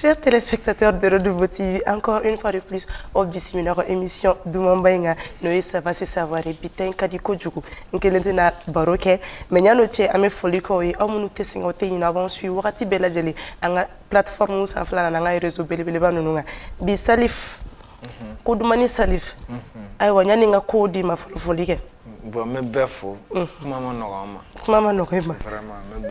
Chers téléspectateurs de Renouveau TV, encore une fois de plus, au Bismillah émission Doumambaïnga, nous savons se savoir et bitin kadiko djugu. Nkelentena baroke, mais n'y a noté à mes folies quoi, au monu testing au téyin avant suivi, wakati bela jeli, anga plateforme où s'enflamme anga réseau belebeleba nunga. Bi salif, koudumani salif, aywa nyani nga kodi ma folie ke. Bon, me befo, maman n'aura Maman n'aura pas. Vraiment, me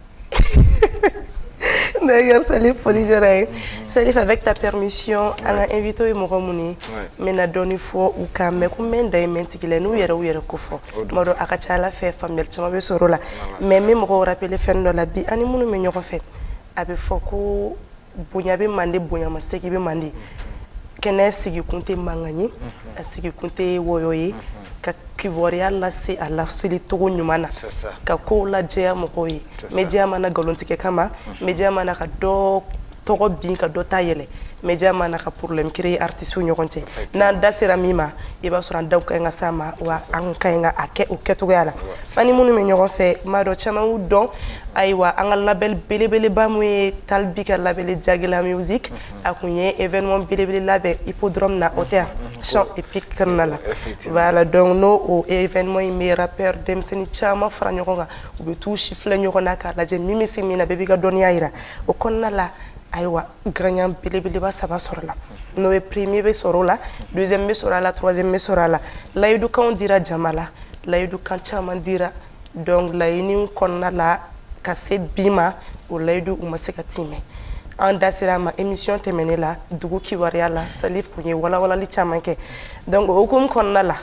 befo. D'ailleurs, Salif, folie de Salif, avec ta permission, on a invité mon Romouni, mais n'a donné faux ou quand même, combien d'aimants qu'il est, nous, il y a kofo. Moro akachala fait famille, tu m'avais sur là. Mais même, on rappelle faire dans la vie, animaux, mais nous refait. Avec Foko, Bougnabe Mandi, Bouyama, Seki Mandi. Kene sigi kunte mangani, sigi kunte woyoye, ka kiboria la se ala sili togo nyumana, ka ko la jea mokoye, media mana galontike kama, media mana ka do togo bin ka do tayele, media mana ka problème créer artiste nyokonte. Na dasira mima, iba sura ndauka nga sama wa anka nga ake uketo yala. Mani munu me nyokon fe mado chama u don aywa anga label belebele bamwe talbika label Jagila Music akunye événement belebele label hippodrome na hôtel chant épique kanala. Voilà donc no au événement me rappeur dem seni chama fra nyokonga ube tout chiffle nyokona ka la je mimi simina bebi ga donia ira o konnala aywa gagnant belebele ba ça va sur là. No premier be soro la, deuxième be soro la, troisième be soro la. La yudu kan dira jamala, la yudu kan chama dira donc la yini konna la kase bima ou la yudu umaseka time. En dasira ma émission temene la dugu kiwaria la salif kunye wala li chama ke. Donc okum konna la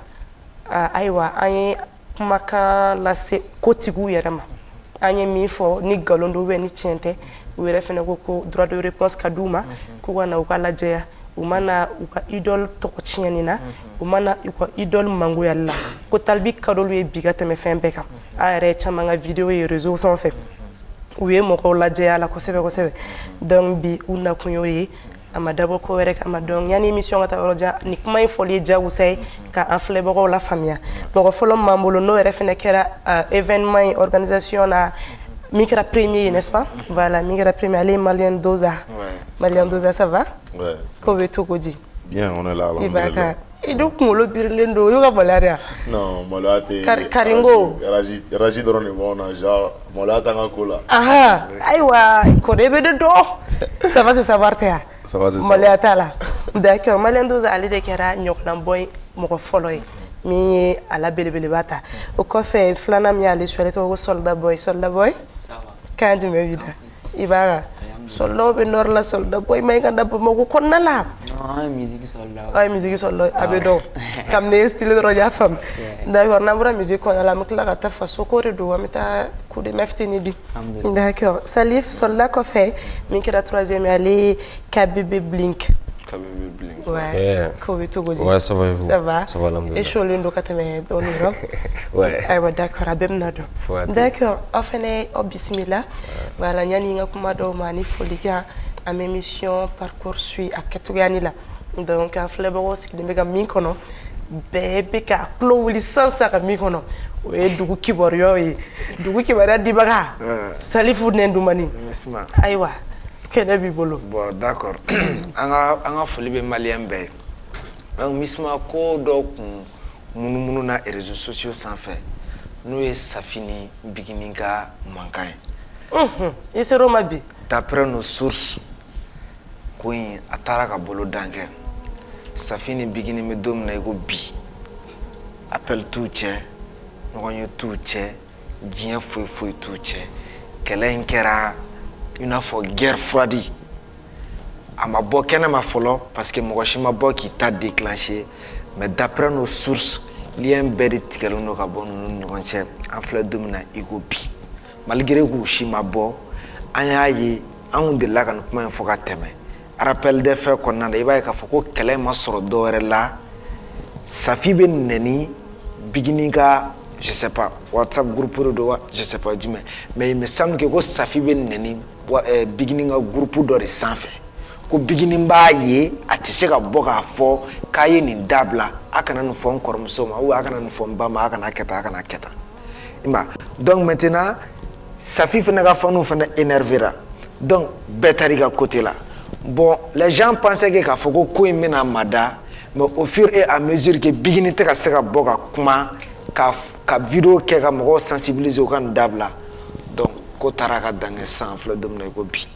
aywa anye maka la se kotigu yerama. Anye mi fo ni galondo we ni tiente. Were fene ko droit de réponse kaduma ko wana ukala jeya umana uka idol to ko tienina umana uka idol mangu yalla ko talbi kadolu e bigata me fembe kam are chamanga vidéo et réseaux sont fait uye moko la jeya la ko sebe donc bi una kunyoyi ama dabo ko were ama donc yani émission ngata roja ni kuma folie jawu say ka enfle boko la famille boko folo mambolo no were fene kera événement organisation na Micra premier, n'est-ce pas? Voilà, Micra premier, allez, Malien Doza. Ouais. Malien Doza, ça va? Ouais. Comment tu dis? Bien, on est là. Et donc, on le birlendo, il y a pas non, moi t'es. Karingo. Raji dans le bon, genre, moi là, t'as un cola. Ah, aïwa, il connaît de dos. Ça va se savoir, t'es. Ça va se savoir. Malien Tala. D'accord, Malien Doza, allez, de Kera, Nyoknan Boy, mon follow. Mi à la belle bata. Au coffre, Flana mi allé sur les soldat boy. Quand tu me vides, Ibara. Soldat be nor la soldat boy, mais quand d'abord mon konna la. Non, musique soldat. Ah, musique soldat. Abedo. Comme les styles de roya femme. D'accord, n'abra musique qu'on a la mukla gata faso corridor, amita coup de meftini di. D'accord. Salif soldat coffre, mi qui la troisième allée, KBB Blink. Ouais. Ouais, ça va et vous? Ça va. Ça va, l'ambiance. Et je suis l'une de Ouais. Ah ouais, d'accord, abemnado. D'accord, enfin, au bismillah. Voilà, nyani nga kumado mani foliga à mes missions parcours suit à Ketugani là. Donc, en fléboro, ce qui est méga mikono, bébé ka clo licence à mikono. Oui, dugu kiborio, dugu kibara dibaga. Salifu nendumani. Aïwa. Bon, d'accord. Anga foli be malien be. Donc misma ko do munu na réseaux sociaux sans fait. Nous est Safini Bigininga mankai. Et c'est Romabi. D'après nos sources, Queen Ataraka Bolo Dange. Safini Bigini me dom na ego bi. Appelle tout tché. Nous tout tché. Dien foi tout tché. Kelen kera une fois guerre froide. À ma boque, elle m'a follow parce que moi, je m'a qui t'a déclenché. Mais d'après nos sources, il y a un bel étiquette qui nous a donné en fleur de mina igobi. Malgré que je suis ma bo, aïe, on de là quand nous faut qu'à rappel des faits qu'on a, il va y avoir qu'elle est ma sort d'or là. Sa fille ben neni, beginning je sais pas, WhatsApp groupe de je sais pas du mais il me semble que sa fille ben neni, beginning groupe d'or sans fait. Ko beginning ba ye atise ka boka fo kaye ni dabla akana no fon kormsoma ou akana no fon bama akana keta ima donc maintenant sa fille fena ga fonu fena énervera donc betari ga côté là Bon, les gens pensaient que k'a fɔ ko ko in bɛna mada, mais au fur et à mesure que Bigini tɛ ka se ka bɔ ka kuma, ka vidéo kɛ ka mɔgɔw sensibiliser u ka nin dabila, donc ko taara ka dan kɛ san filɛ don min na i ko bi.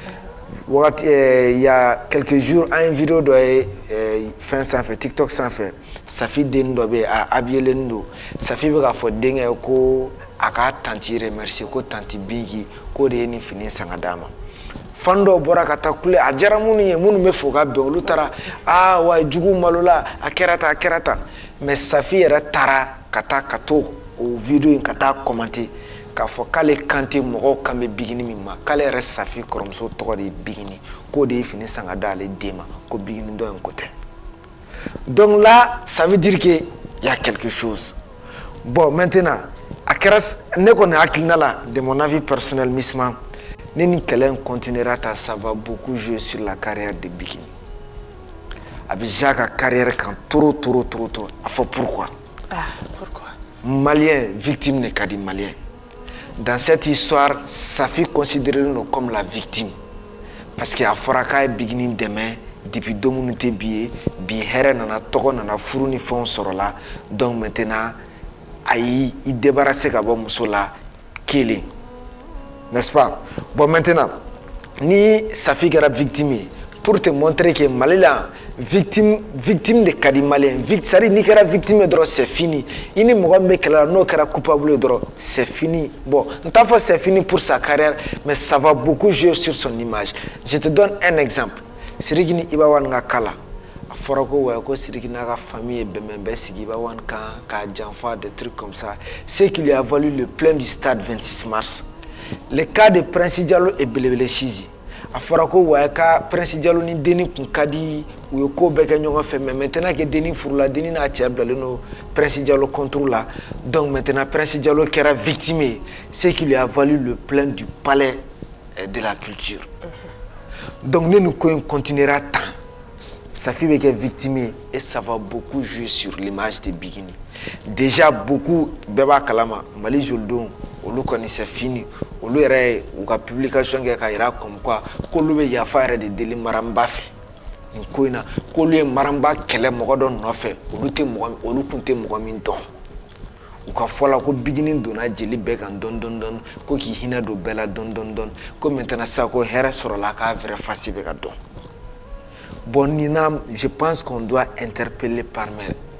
Il y a quelques jours, une vidéo dɔ ye fɛn sanfɛ, TikTok sanfɛ, Safi den dɔ bɛ yen a habillelen don, Safi bɛ k'a fɔ denkɛ ye ko a ka tanti remercier ko tanti Bingi ko de ye nin fini san ka d'a ma. Fan dɔw bɔra ka taa kule a diyara minnu ye minnu bɛ fɔ ka bɛn olu taara wa jugu malola a kɛra tan mais Safi yɛrɛ taara ka taa ka to o vidéo in ka taa commenter k'a fɔ k'ale kan tɛ mɔgɔw kan bɛ Bigini min ma k'ale yɛrɛ Safi kɔrɔmuso tɔgɔ de ye Bigini k'o de ye fini san ka d'ale den ma ko Bigini dɔ in ko tɛ. Donc là ça veut dire que il y a quelque chose. Bon maintenant a kɛra ne kɔni hakilina la de mon avis personnel Misma. Nini Kellen continuera ta, ça va beaucoup jouer sur la carrière de Bigini. Abidja ka carrière quand trop. A fait pourquoi? Pourquoi? Malien, victime de Kadi Malien. Dans cette histoire, Safi considéré-nous comme la victime. Parce qu'il y a Foraka et Bigini demain, depuis 2 minutes billet, Bihere nana toko nana furu ni fond sur là. Donc maintenant, il débarrasse Kabo Musola, Kélé. N'est-ce pas? Bon, maintenant, ni Safi est victime, pour te montrer que Malila, victime de Kadi Malien, c'est-à-dire ni kera victime de c'est fini. Il n'est pas non coupable de c'est fini. Bon, c'est fini pour sa carrière, mais ça va beaucoup jouer sur son image. Je te donne un exemple. Sirigini Ibawan Kala. Forako Wako Sirigina famille Bemembe Sigibawan Ka Janfa, des trucs comme ça. C'est qui lui a valu le plein du stade 26 mars. Le cas de Prince Diallo et Belebele Chizi. A Forako Waka, Prince Diallo ni Deni Kunkadi, ou Yoko Bekanyon fait, mais maintenant que Deni Fourla, Deni n'a Tchablano, Prince Diallo contrôle là. Donc maintenant, Prince Diallo qui era victime, c'est qui lui a valu le plein du palais de la culture. Donc nous continuera tant. Sa fille est victime et ça va beaucoup jouer sur l'image de Bigini. Déjà beaucoup, Beba Kalama, Mali Joldon, Olu connaissait fini, Olu era ou la publication qui a comme quoi, Kolu ya faire de délits maramba fait. Nkoina, Kolu maramba kele mogodon no fait, Olu kunte mogamin don. Ou ka fola ko Bigini dona jeli began don ko ki hina do bela don ko maintenant ça ko hera sur la ka vrai facile bega don. Bon, Nina, je pense qu'on doit interpeller par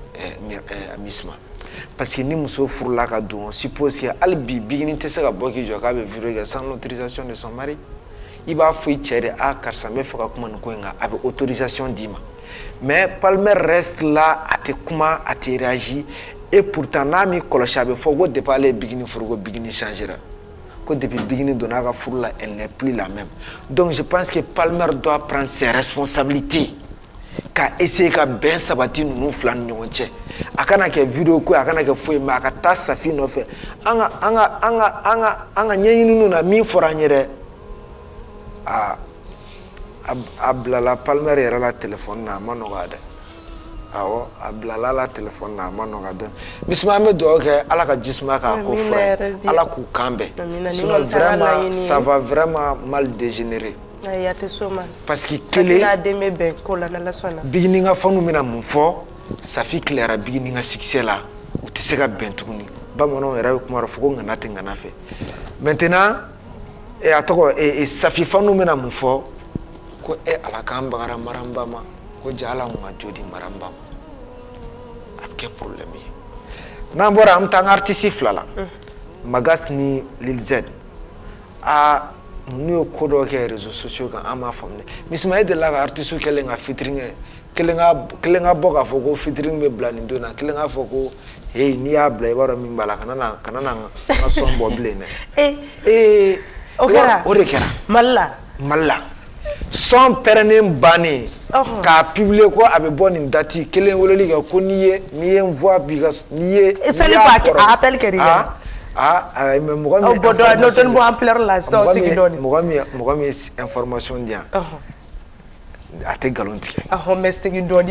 Misma. Parce que nous sommes là, on suppose que Albi Bigini Tessera Boki Joga veut sans l'autorisation de son mari. Il va faire tirer à car ça me fera comme un avec autorisation d'Ima. Mais Palmer reste là à te comment à te réagir et pourtant Nami Kolochabe faut que de parler Bigini pour Bigini changera. Depuis le début de la foule, elle n'est plus la même. Donc je pense que Palmer doit prendre ses responsabilités. Qu'a essayé de bien sabatir nous flan nyonche. Akana ke vidéo ko akana ke foi ma ka ta Safi no fe. Anga nyinu na mi foranyere. Ablala Palmer era la téléphone na manogade. Awo ablala la téléphone na manogade. Misma me do ke ala ka jisma ka ko frère. Ala ku kambe. Sinon vraiment ça va vraiment mal dégénérer. Parce que Bigini nga fonu mina mun fɔ Safi Clara Bigini nga succès là ou te se ka ben tuguni bamanon era kuma ra foko ngana te ngana fe maintenant et atoko et Safi fonu mina mun fɔ ko ala kan bagara maramba ma ko jala ma jodi maramba a quel problème na bora am tang artiste flala Magas ni Lil Z nous avons des réseaux sociaux qui ont fait. Mais si vous avez artiste qui a featuring, qui a boka foko featuring me blanindona, qui a foko hey ni abla ibara mimbala kana na sombo blene. Okera. Malla. Son pérenne bani. Ka publier quoi avec bonne date, kelen wololi ko niye voix bigas niye. Et ça n'est pas appel que rien. Mais moi, information dia. Ate galontique. Mais c'est une donne.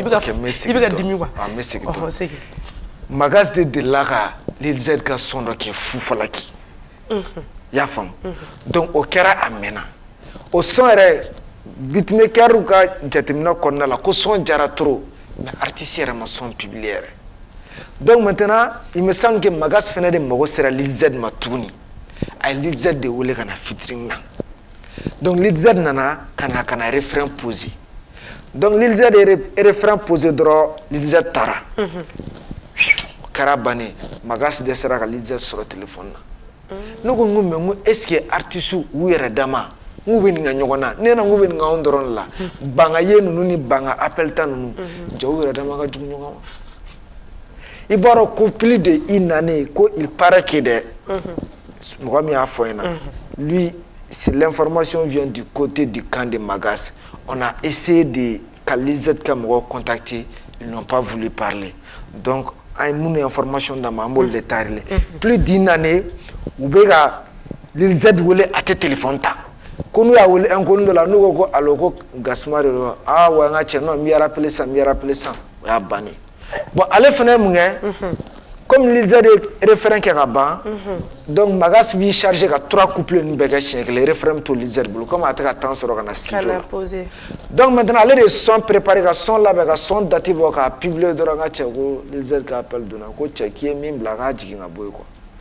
Magas de Lara, les Z ka son qui fou falaki. Ya femme. Donc au kera amena. Au son beatmaker ou ka jatemina konna la ko son jara trop mais artiste yɛrɛ ma son publié yɛrɛ donc maintenant il me semble que Magas fɛnɛ de mago sera Lil Z ma tuguni a ye Lil Z de wele ka na featuring na donc Lil Z nana kana refrain posé donc Lil Z ye refrain posé dɔrɔn Lil Z taara kɛra bannen Magas dɛsɛra ka Lil Z sɔrɔ téléphone na ne ko mais n ko est ce que artiste u yɛrɛ dama n'u bɛ nin ka ɲɔgɔn na ne na n'u bɛ nin ka anw dɔrɔn la banga ye ninnu ni banga appel ta ninnu jaw yɛrɛ dama ka jugu ɲɔgɔn ma i b'a dɔn ko plus de une année ko il paraît que dɛ mɔgɔ min y'a fɔ ɲɛna lui si l'information vient du côté du camp de Magas on a essayé de ka Lil Z ka mɔgɔw contacter ils n'ont pas voulu parler donc an ye minnu information d'a ma an b'olu de tarile plus d'une année u bɛ ka Lil Z wele a tɛ téléphone ta ko n'u y'a wele inconnu dɔ la n'u ko allo ko Gasuma de don ah wa n ka cɛ non n b'i rappeler sisan o y'a bannen bon ale fana ye mun kɛ comme Lil Z ye refrain kɛ ka ban donc Magas b'i chargé ka 3 couplets ninnu bɛɛ kɛ siɲɛ kelen refrain bɛ to Lil Z bolo comme a tɛ ka temps sɔrɔ ka na studio la donc maintenant ale de ye son préparé ka son labɛn ka son date bɔ k'a publier dɔrɔn n ka cɛ ko Lil Z ka appel donna ko cɛ k'i ye min bila k'a jigin ka bɔ yen quoi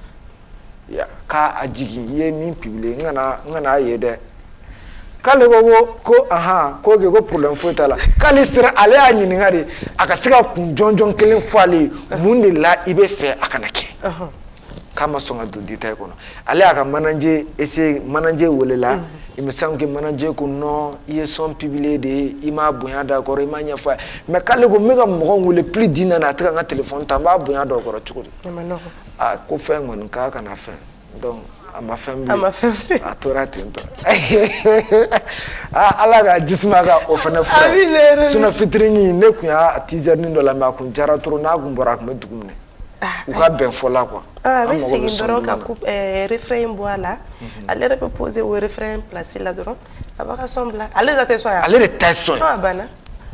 k'a jigin i ye min publier n kana ye dɛ k'ale ko aha ko problème foyi t'a la k'ale sera ale y'a ɲininka de a ka se ka kun jɔnjɔn kelen fɔ ale ye mun de la i bɛ fɛ a kana kɛ k'a ma sɔn ka don détail kɔnɔ ale y'a ka manager essayer manager welela il me semble que manager ko non i ye son publié de i m'a bonya da kɔrɔ i m'a ɲɛfɔ a ye mais k'ale ko n bɛ ka mɔgɔ wele plus d'une année a tɛ ka n ka téléphone ta n b'a bonya da kɔrɔ cogo di ko fɛn kɔni k'a kana fɛn donc a ma fɛn a tora ten tɔ ala ka jisuma ka o fana fura sinon fitiri ne kun y'a teaser nin dɔ la mais a kun jara trop n'a kun bɔra a kun bɛ dugu minɛ u ka bɛn fɔla quoi a bɛ segin dɔrɔn ka refrain in bɔ a la ale yɛrɛ bɛ poser o refrain place la dɔrɔn a b'a ka son bila ale de tɛ sɔn yan ale de tɛ sɔn a banna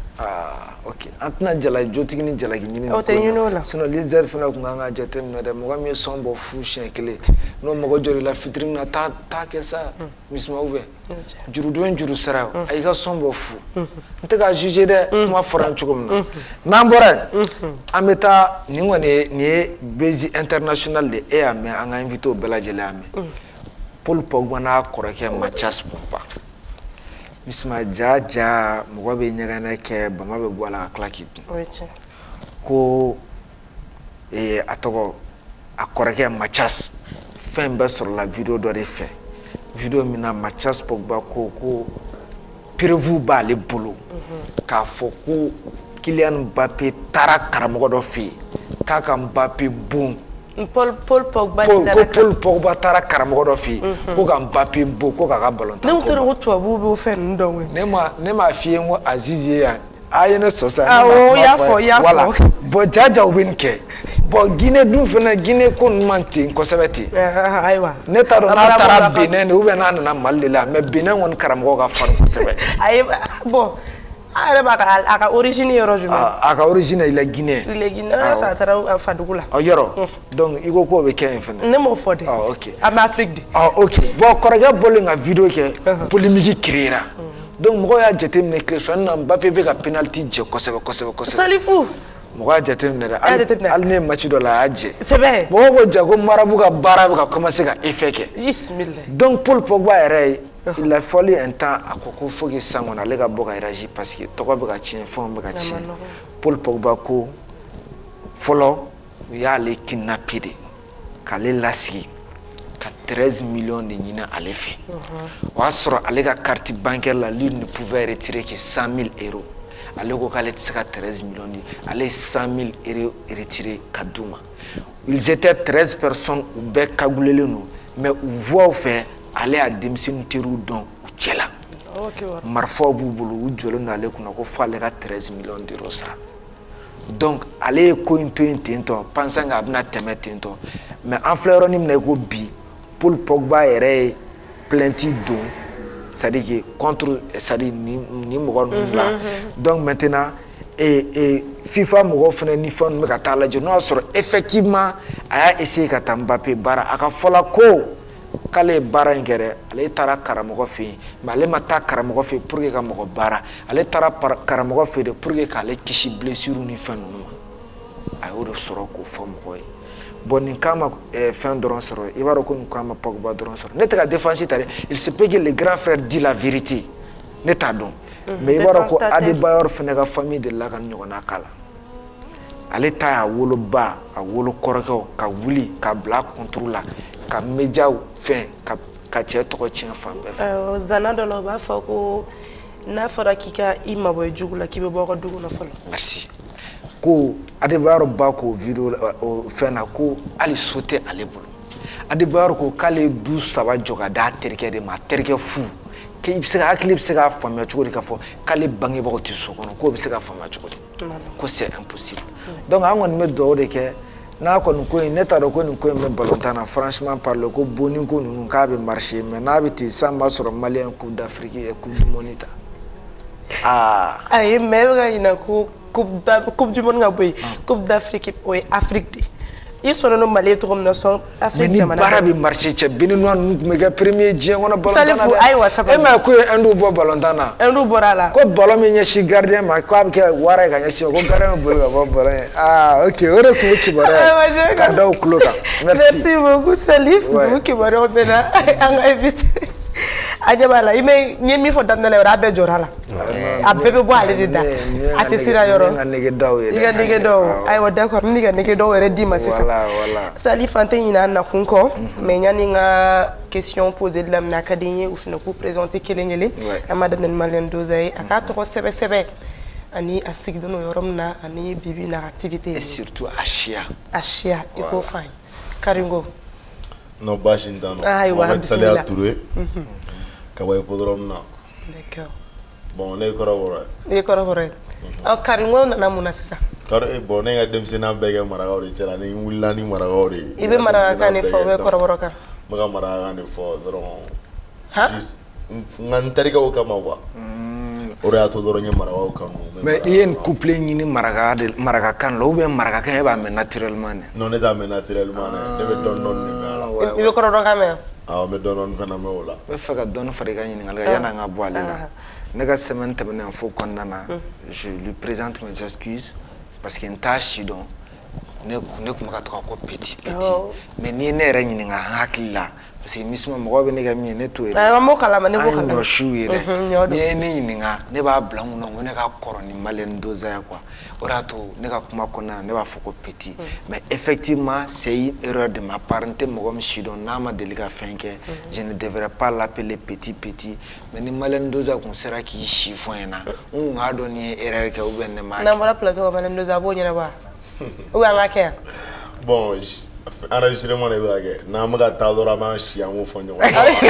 ok an tɛna jotigi ni jalaki ɲini o tɛ ɲini o la sinon Lil Z fana kun kan ka jateminɛ dɛ mɔgɔ min ye son bɔ fu siɲɛ kelen n'o mago jɔr'i la fitiri min na taa kɛ sa misima ou bien jurudon juru sara a y'i ka son bɔ fu n tɛ k'a juger dɛ kuma fɔra n cogo min na n'an bɔra yen an bɛ taa nin kɔni nin ye Bezi international de e y'a mɛn an ka invité bɛɛ lajɛlen y'a mɛn Paul Pogba n'a kɔrɔkɛ Mathias Pogba misima ja mɔgɔ bɛ ɲɛgɛnɛ kɛ bama bɛ bɔ a la ka tila k'i kun ko a tɔgɔ a kɔrɔkɛ Mathias fɛn bɛɛ sɔrɔla video dɔ de fɛ video min na Mathias Pogba ko prévu b'ale bolo k'a fɔ ko Kylian Mbappé taara karamɔgɔ dɔ fɛ yen k'a ka Mbappé bon Paul Pogba taara karamɔgɔ dɔ fɛ yen ko ka Mbappé bon ko k'a ka ballon tan ne tora ko tubabu b'o fɛn ninnu dɔn koyi ne m'a f'i ye n ko Azizi ye yan a ye ne sɔ sa awɔ y'a fɔ bon jajaw bɛ nin kɛ bon Guinée dun fana Guinée ko ninnu man ten kosɛbɛ ten ayiwa ne t'a dɔn n'a taara Benin de ou bien n'a nana Mali de la mais Benin kɔni karamɔgɔ ka farin kosɛbɛ ayi bon a yɛrɛ b'a a ka origine yɔrɔ jumɛn a ka origine il est guinéen sa a taara Fadugu la yɔrɔ donc i ko k'o bɛ kɛ yen fana ne m'o fɔ de ok an bɛ Afrique de ok bon kɔrɔkɛ bɔlen ka video kɛ polémique créera donc mɔgɔw y'a jateminɛ tile filanin na Mbappé bɛ ka penalty jɛ kosɛbɛ Salifu mɔgɔ y'a jateminɛ dɛ hali ne ye match dɔ la a y'a jɛ sɛbɛ mɔgɔw ko ja ko marabu ka baara bɛ ka commencer ka effet kɛ bismillah donc Paul Pogba yɛrɛ il a fallu un temps a ko faut que san kɔnɔ ale ka bɔ ka réagir parce que tɔgɔ bɛ ka tiɲɛ fɛnw bɛ ka tiɲɛ Paul Pogba ko fɔlɔ u y'ale kidnappé de k'ale lasigi ka 13 millions de ɲini ale fɛ o y'a sɔrɔ ale ka carte bancaire la lui ne pouvait retirer que 100 000 euros ale ko k'ale tɛ se ka 13 millions di ale 100 000 euros retirer ka d'u ma ils étaient 13 personnes u bɛɛ kagulelen don mais u voix fɛ ale y'a denmisɛnnin teriw dɔn u cɛ la marifaw b'u bolo u jɔlen don ale kunna ko fo ale ka 13 millions d'euros sara donc ale ye ko in to yen ten tɔ pensant que a bɛna tɛmɛ ten tɔ mais an filɛ yɔrɔnin min na i ko bi Paul Pogba yɛrɛ ye plainte don c'est-à-dire que contre c'est-à-dire ni mɔgɔ ninnu la donc maintenant FIFA mɔgɔw fana ni fɛn ninnu bɛ ka taa lajɛ n'o y'a sɔrɔ effectivement a y'a essayer ka taa Mbappé baara a ka fɔla ko k'ale baara in kɛ dɛ ale taara karamɔgɔ fɛ yen mais ale ma taa karamɔgɔ fɛ yen pour que ka mɔgɔ baara ale taara karamɔgɔ fɛ yen de pour que k'ale kisi blessure ni fɛn ninnu ma a y'o de sɔrɔ k'o fɔ mɔgɔ ye bon nin k'a ma fɛn dɔrɔn sɔrɔ i b'a dɔn ko nin k'a ma Pogba dɔrɔn sɔrɔ ne tɛ ka défense ta dɛ il se peut que le grand frère dit la vérité ne t'a dɔn mais i b'a dɔn ko Adebayor fana ka famille de la ka ɲɔgɔnna k'a la ale ta y'a woloba a wolo kɔrɔkɛw ka wuli ka bila contrôle la ka médiaw fɛn ka cɛ tɔgɔ tiɲɛ fan bɛɛ fɛ zana dɔ la u b'a fɔ ko n'a fɔra k'i ka i mabɔ jugu la k'i bɛ bɔ ka dugu la fɔlɔ merci ko Adebayor ba ko vidéo o fɛn na ko hali so tɛ ale bolo Adebayor ko k'ale du saba jɔ ka d'a terikɛ de ma terikɛ fu k'i bɛ se ka hakili bɛ se k'a faamuya cogo di k'a fɔ k'ale bangebagaw tɛ so kɔnɔ k'o bɛ se k'a faamuya cogo di ko c'est impossible donc an kɔni bɛ dugawu de kɛ n'a kɔni ko in ne t'a dɔn ko nin ko in bɛ ballontan na franchement parler ko bonni ko ninnu k'a bɛ marcher mais n'a bɛ ten san b'a sɔrɔ maliyɛn coupe d'Afrique et coupe du monde ta ayi mais bɛ ka ɲinɛ ko coupe du monde ka bɔ yen coupe d'Afrique o ye Afrique de i sɔnna no Mali ye cogo min na sɔn Afrique jamana mais ni baara bɛ marcher cɛ Béninois ninnu tun bɛ kɛ premier diɲɛ kɔnɔ ballontan na Salifu ayiwa sabali e m'a ye ko ye Indu bɔ ballontan na Indu bɔra a la ko ballon min ɲɛsin gardien ma k'a bɛ kɛ wara ye ka ɲɛsin ko gardien bɛ boli ka bɔ ballon ye ok o de tun ye kibaruya ye ka da o tulo kan merci beaucoup Salif dugu kibaruyaw bɛ na an ka invité a ɲɛ b'a la i ye min fɔ daminɛ la yɔrɔ a bɛɛ jɔra la a bɛɛ bɛ bɔ ale de da a tɛ sira yɔrɔ i ka nege daw ye i ka nege daw ayiwa d'accord n bɛ ka nege daw yɛrɛ d'i ma sisan Salif an tɛ ɲinɛ an nakun kɔ mais yanni n ka question posée daminɛ a ka di n ye u fana k'u présenter kelen kelen an ma daminɛ ni Maliyɛn Doza ye a k'a tɔgɔ sɛbɛ sɛbɛ ani a sigilen don yɔrɔ min na ani bibi na activité et surtout a siya i k'o fɔ an ye Karingo non baasi t'an nɔ ayiwa bisimila Touré ka bɔ hippodrome na d'accord bon ne ye kɔrɔbɔrɔ ye i ye kɔrɔbɔrɔ ye Karingo nana mun na sisan bon ne ka denmisɛnniya bɛɛ kɛ marakaw de cɛla ni n wulila ni marakaw de ye i bɛ marakakan de fɔ u bɛ kɔrɔbɔrɔkan n bɛ ka marakakan de fɔ dɔrɔn n terikɛw kama quoi o de y'a to dɔrɔn n ye marakaw kanu mais i ye nin couplet ɲini marakakan la ou bien marakakan e b'a mɛn naturellement de non ne t'a mɛn naturellement ne bɛ dɔɔni dɔɔni de mɛn a la i bɛ kɔrɔbɔrɔkan mɛn awɔ n bɛ dɔɔni dɔɔni fana mɛn o la n bɛ fɛ ka dɔɔni fara i ka ɲininkali kan yanni an ka bɔ ale la ne ka semaine tɛmɛnen fo kɔnɔna na je lui présente mes excuses parce que n t'a si dɔn ne tun bɛ ka to ka ko petit mais n'i ye ne yɛrɛ ɲininka n hakili la parce que misima mɔgɔw bɛ ne ka min ye ne t'o ye an m'o kalama ne b'o kalama an ɲɔsiw ye dɛ n'i ye ne ɲininka ne b'a bila n kunna ko ne ka kɔrɔ ni Maliyɛn Doza ye quoi o de y'a to ne ka kuma kɔnɔna na ne b'a fɔ ko petit mais effectivement c'est une erreur de ma part n tɛ mɔgɔ min si dɔn n'a ma deli ka fɛn kɛ je ne devrais pas l'appeler petit mais ni Maliyɛn Doza kun sera k'i si fɔ n ɲɛna n kun k'a dɔn ni ye erreur kɛ ou bien ne m'a kɛ n'an bɔra plateau kan Maliyɛn Doza a b'o ɲɛnabɔ ou bien an b'a kɛ yan bon enregistrement de bɛ ka kɛ n'an bɛ ka taa dɔrɔn an b'an si an b'o fɔ ɲɔgɔn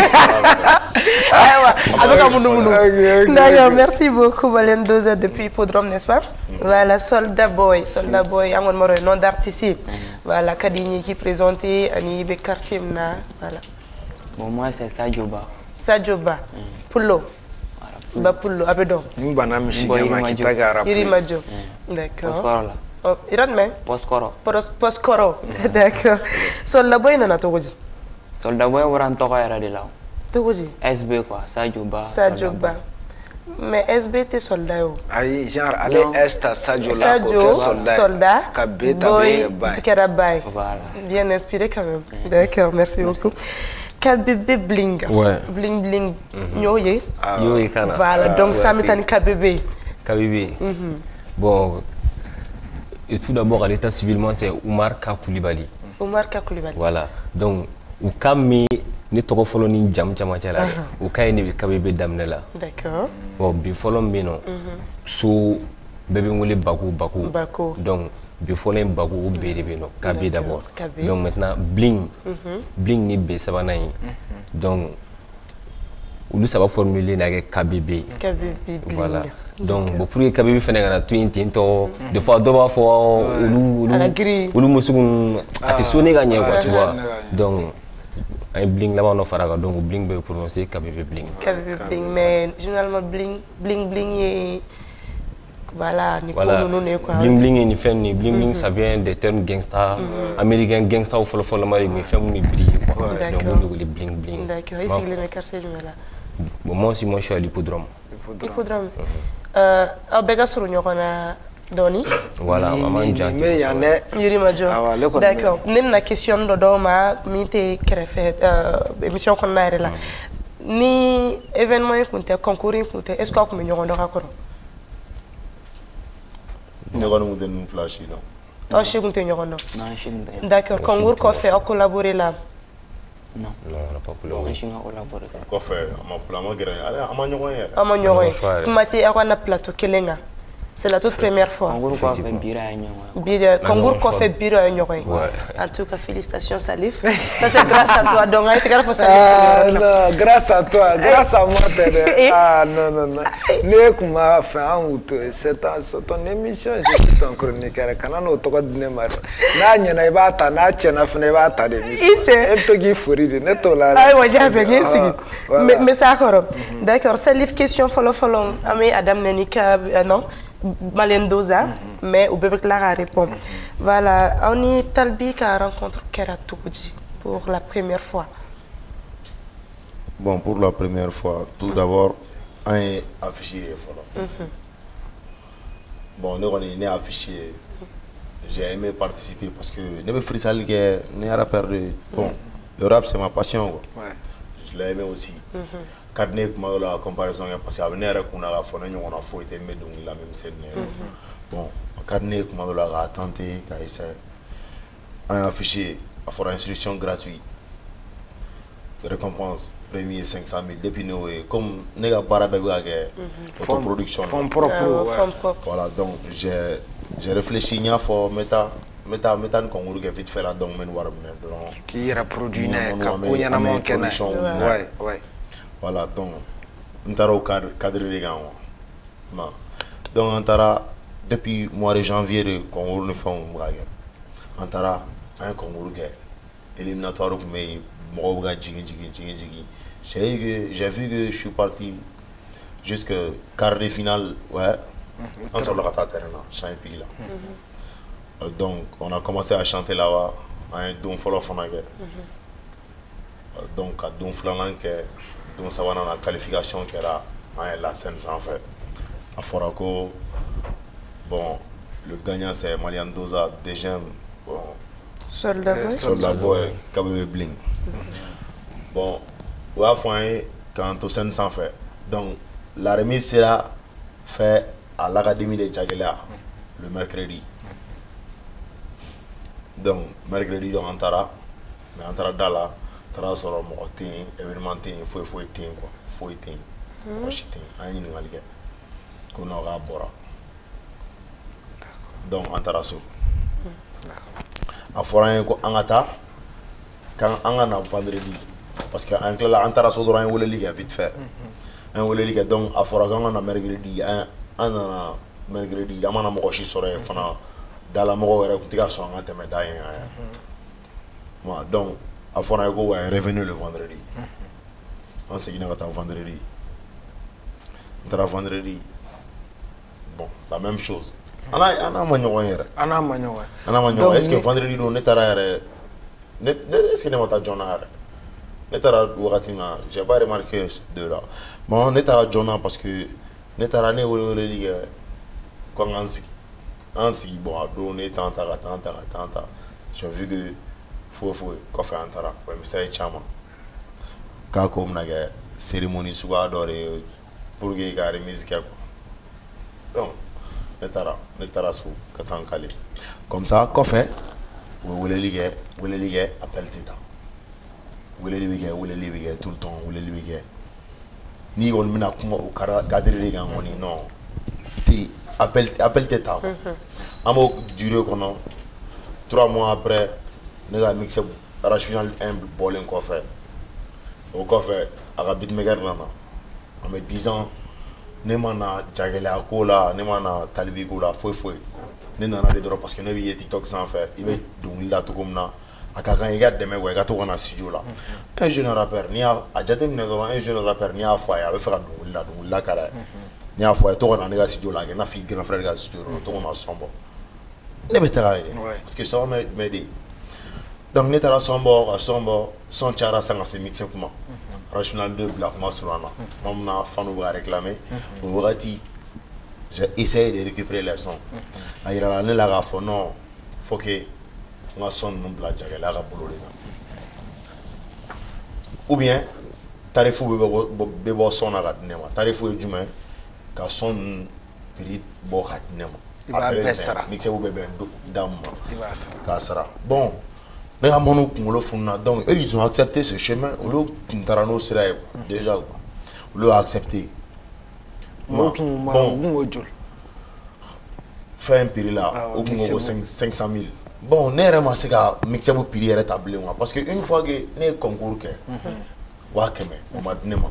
ayiwa a bɛ ka munumunu d'accord merci beaucoup Maliyɛn Doza depuis Hippodrome n'est-ce pas voilà Soldat Boy an kɔni b'a dɔn nom d'artiste voilà ka di n ye k'i présenter ani i bɛ quartier min na voilà bon moi c'est Sadio Ba Pullo ba Pullo a bɛ dɔn n banna misi ɲɛma k'i ta kɛ arabu Yirimajɔ d'accord Poskɔrɔ la i yɛrɛ jumɛn Poskɔrɔ d'accord Soldat Boy nana cogo di Soldat Boy bɔra n tɔgɔ yɛrɛ de la cogo di SB quoi Sadio Ba mais SB tɛ soldat ye o ayi genre ale S ta Sadio la k'o kɛ soldat ka B ta bɛ kɛra ba ye bien inspiré quand même d'accord merci beaucoup KBB Bling Bling y'o ye kana voilà donc ça me tani KBB bon et tout d'abord à l'état civilement c'est Oumar Koulibaly voilà donc u ka min ne tɔgɔ fɔlɔ ni jamu caman cɛ la u ka ye ne bɛ KBB daminɛ la d'accord bon bi fɔlɔ min bɛ yen nɔ so bɛɛ bɛ n wele Baku donc bi fɔlɔ in Baku o bɛɛ de bɛ yen nɔ KB d'abord donc maintenant Bling ni B sabanan in donc olu saba formulé n'a kɛ KBB voilà donc bon pour que KBB fɛnɛ kana to yen ten tɔ des fois dɔ b'a fɔ olu muso a tɛ sonné ka ɲɛ quoi tu vois donc an ye Bling laban dɔ fara kan donc Bling bɛ prononcer KBB Bling mais généralement Bling ye Voilà, bling bling et ni fait ni bling bling ça vient des termes gangsta américain gangsta ou follow mari mais fait mon briller quoi. Donc les bling bling. D'accord. Ici les quartiers là. Bon moi aussi moi je suis à l'hippodrome. Hippodrome. Bega sur nyokona doni. Voilà, maman Dian. Mais y en a Yuri Majo. D'accord. Nem na question do doma mi te créé émission qu'on a là. Ni événement kunte concours kunte est-ce que ku me nyokona rakoro? Ne ko nous donne flash non. Oh chez kunte nyokona. Non, je suis D'accord. Concours qu'on fait à collaborer là. Non, on n'a pas collaboré. Je suis collaboré. Ko fait ama géré ama ñogoy yere. Ama ñogoy. Tumate akona plateau kelenga. C'est la toute première fois. Concours quoi fait bira concours quoi fait bira ñogoy. En tout cas félicitations Salif. Ça c'est grâce à toi donc il te faut Salif. Non, grâce à toi, grâce à moi ah non. Ne kuma fait en août c'est ton émission je suis ton chroniqueur kana no to ko dine maro. Na nyana ibata na chena fune ibata de mission. Et to gi furi ne to la. Ay waja be ngesi. Mais ça d'accord. D'accord, Salif question follow ami Adam Nenika non. Malendoza, mais au bébé Clara répond. Voilà, on est talbi qu'à rencontre Kera Toukoudji pour la première fois. Bon, pour la première fois, tout d'abord, on est affiché. Bon, nous on est affiché. J'ai aimé participer parce que ne me frisal que ne a perdu. Bon, le rap c'est ma passion quoi. Ouais. Je l'ai aimé aussi. Kadne kuma la comparaison parce que avenir qu'on a fait on a fait mais donc la même scène. Bon, kadne kuma la tenter qu'à essayer un affiché à faire instruction gratuite. Récompense premier 500 000 depuis nous comme nega barabe production fonds propre. Voilà donc j'ai réfléchi nia faut mettre un concours vite fait là donc men war qui reproduit na na manqué na ouais. Voilà, donc, on a un cadre de gars. Donc, on a depuis le mois de janvier, le concours de fond. On a un concours éliminatoire pour moi. J'ai vu que je suis parti jusqu'à quart de finale. Ouais, on s'en va à terre là. Donc, on a commencé à chanter là-bas. Un don follow for donc, à don flanc donc ça va dans la qualification qui est là, la scène sans fait. À Foraco, bon, le gagnant c'est Malendoza, deuxième, bon, Soldat Boy, Kabebe Bling. Bon, à fin, quand au scène sans fait. Donc, la remise sera faite à l'Académie de Djagela le mercredi. Donc, mercredi, on entara, mais on entara dans la. Tara soro mo tin événement tin foi tin quoi foi tin ko chitin ani ngali ke ko no ga bora donc antara so a foran ko angata kan angana vendredi parce que en clair antara so doran wala ligue vite fait un wala ligue donc a foran kan na mercredi ana mercredi amana mo ko chi soro fana dala mo ko wera ko tiga so ngate me dayen moi donc à Fonago est revenu le vendredi. On s'est dit vendredi. On vendredi. Bon, la même chose. Est-ce que vendredi nous n'est pas est-ce que n'est pas journal? N'est pas j'ai pas remarqué ces deux là. Bon, n'est pas journal parce que n'est pas né au ligue quand on s'y bon, donner tant. J'ai vu que faut coffre antara ouais mais c'est chama ka ko mna ga cérémonie suga adoré pour que ga remise quoi donc netara su katan kale comme ça coffre wole ligue appel teta wole ligue tout le temps wole ligue ni on mina kuma o cadre les gars on non iti appel teta amo duré kono 3 mois après nous avons mixé arrache final 1 bowling coffre. Au coffre, à la beatmaker là, on met 10 ans, nous avons Djagela Kola, nous avons Talibi Kola, fouet. Nous avons des droits parce que nous avons TikTok sans faire. Il va donc là tout comme ça. À quelqu'un il y a des mecs qui ont un studio là. Un jeune rappeur, ni à Djatem un jeune rappeur, ni à Faya, il va faire donc là carré. Ni a fɔ to na ne ka studio la n'a fi grand frère ka studio to na sombo ne bɛ taga ye parce que ça va m'aider donc ne taara sombo son cara sanga se mixer kuma Rational 2 bila kuma sur ana mamna fanu ba réclamer au wagati j'ai essayé de récupérer les sons a ira la ne la ga fɔ non faut que on a son non bla jagala ga bolo de ou bien tarifu be bo son na ga nema tarifu e juma ka son prix bo ga nema mixer ou bébé dam ka sara bon les Ramono Kungolo Funa, donc eux ils ont accepté ce chemin, au lieu Tarano serait déjà quoi. Au lieu accepté. Bon, fait un prix là, au Congo 500 000. Bon, n'est vraiment c'est qu'à mixer vos prix rétabli parce que une fois que les concours que, wakeme, on m'a donné moi.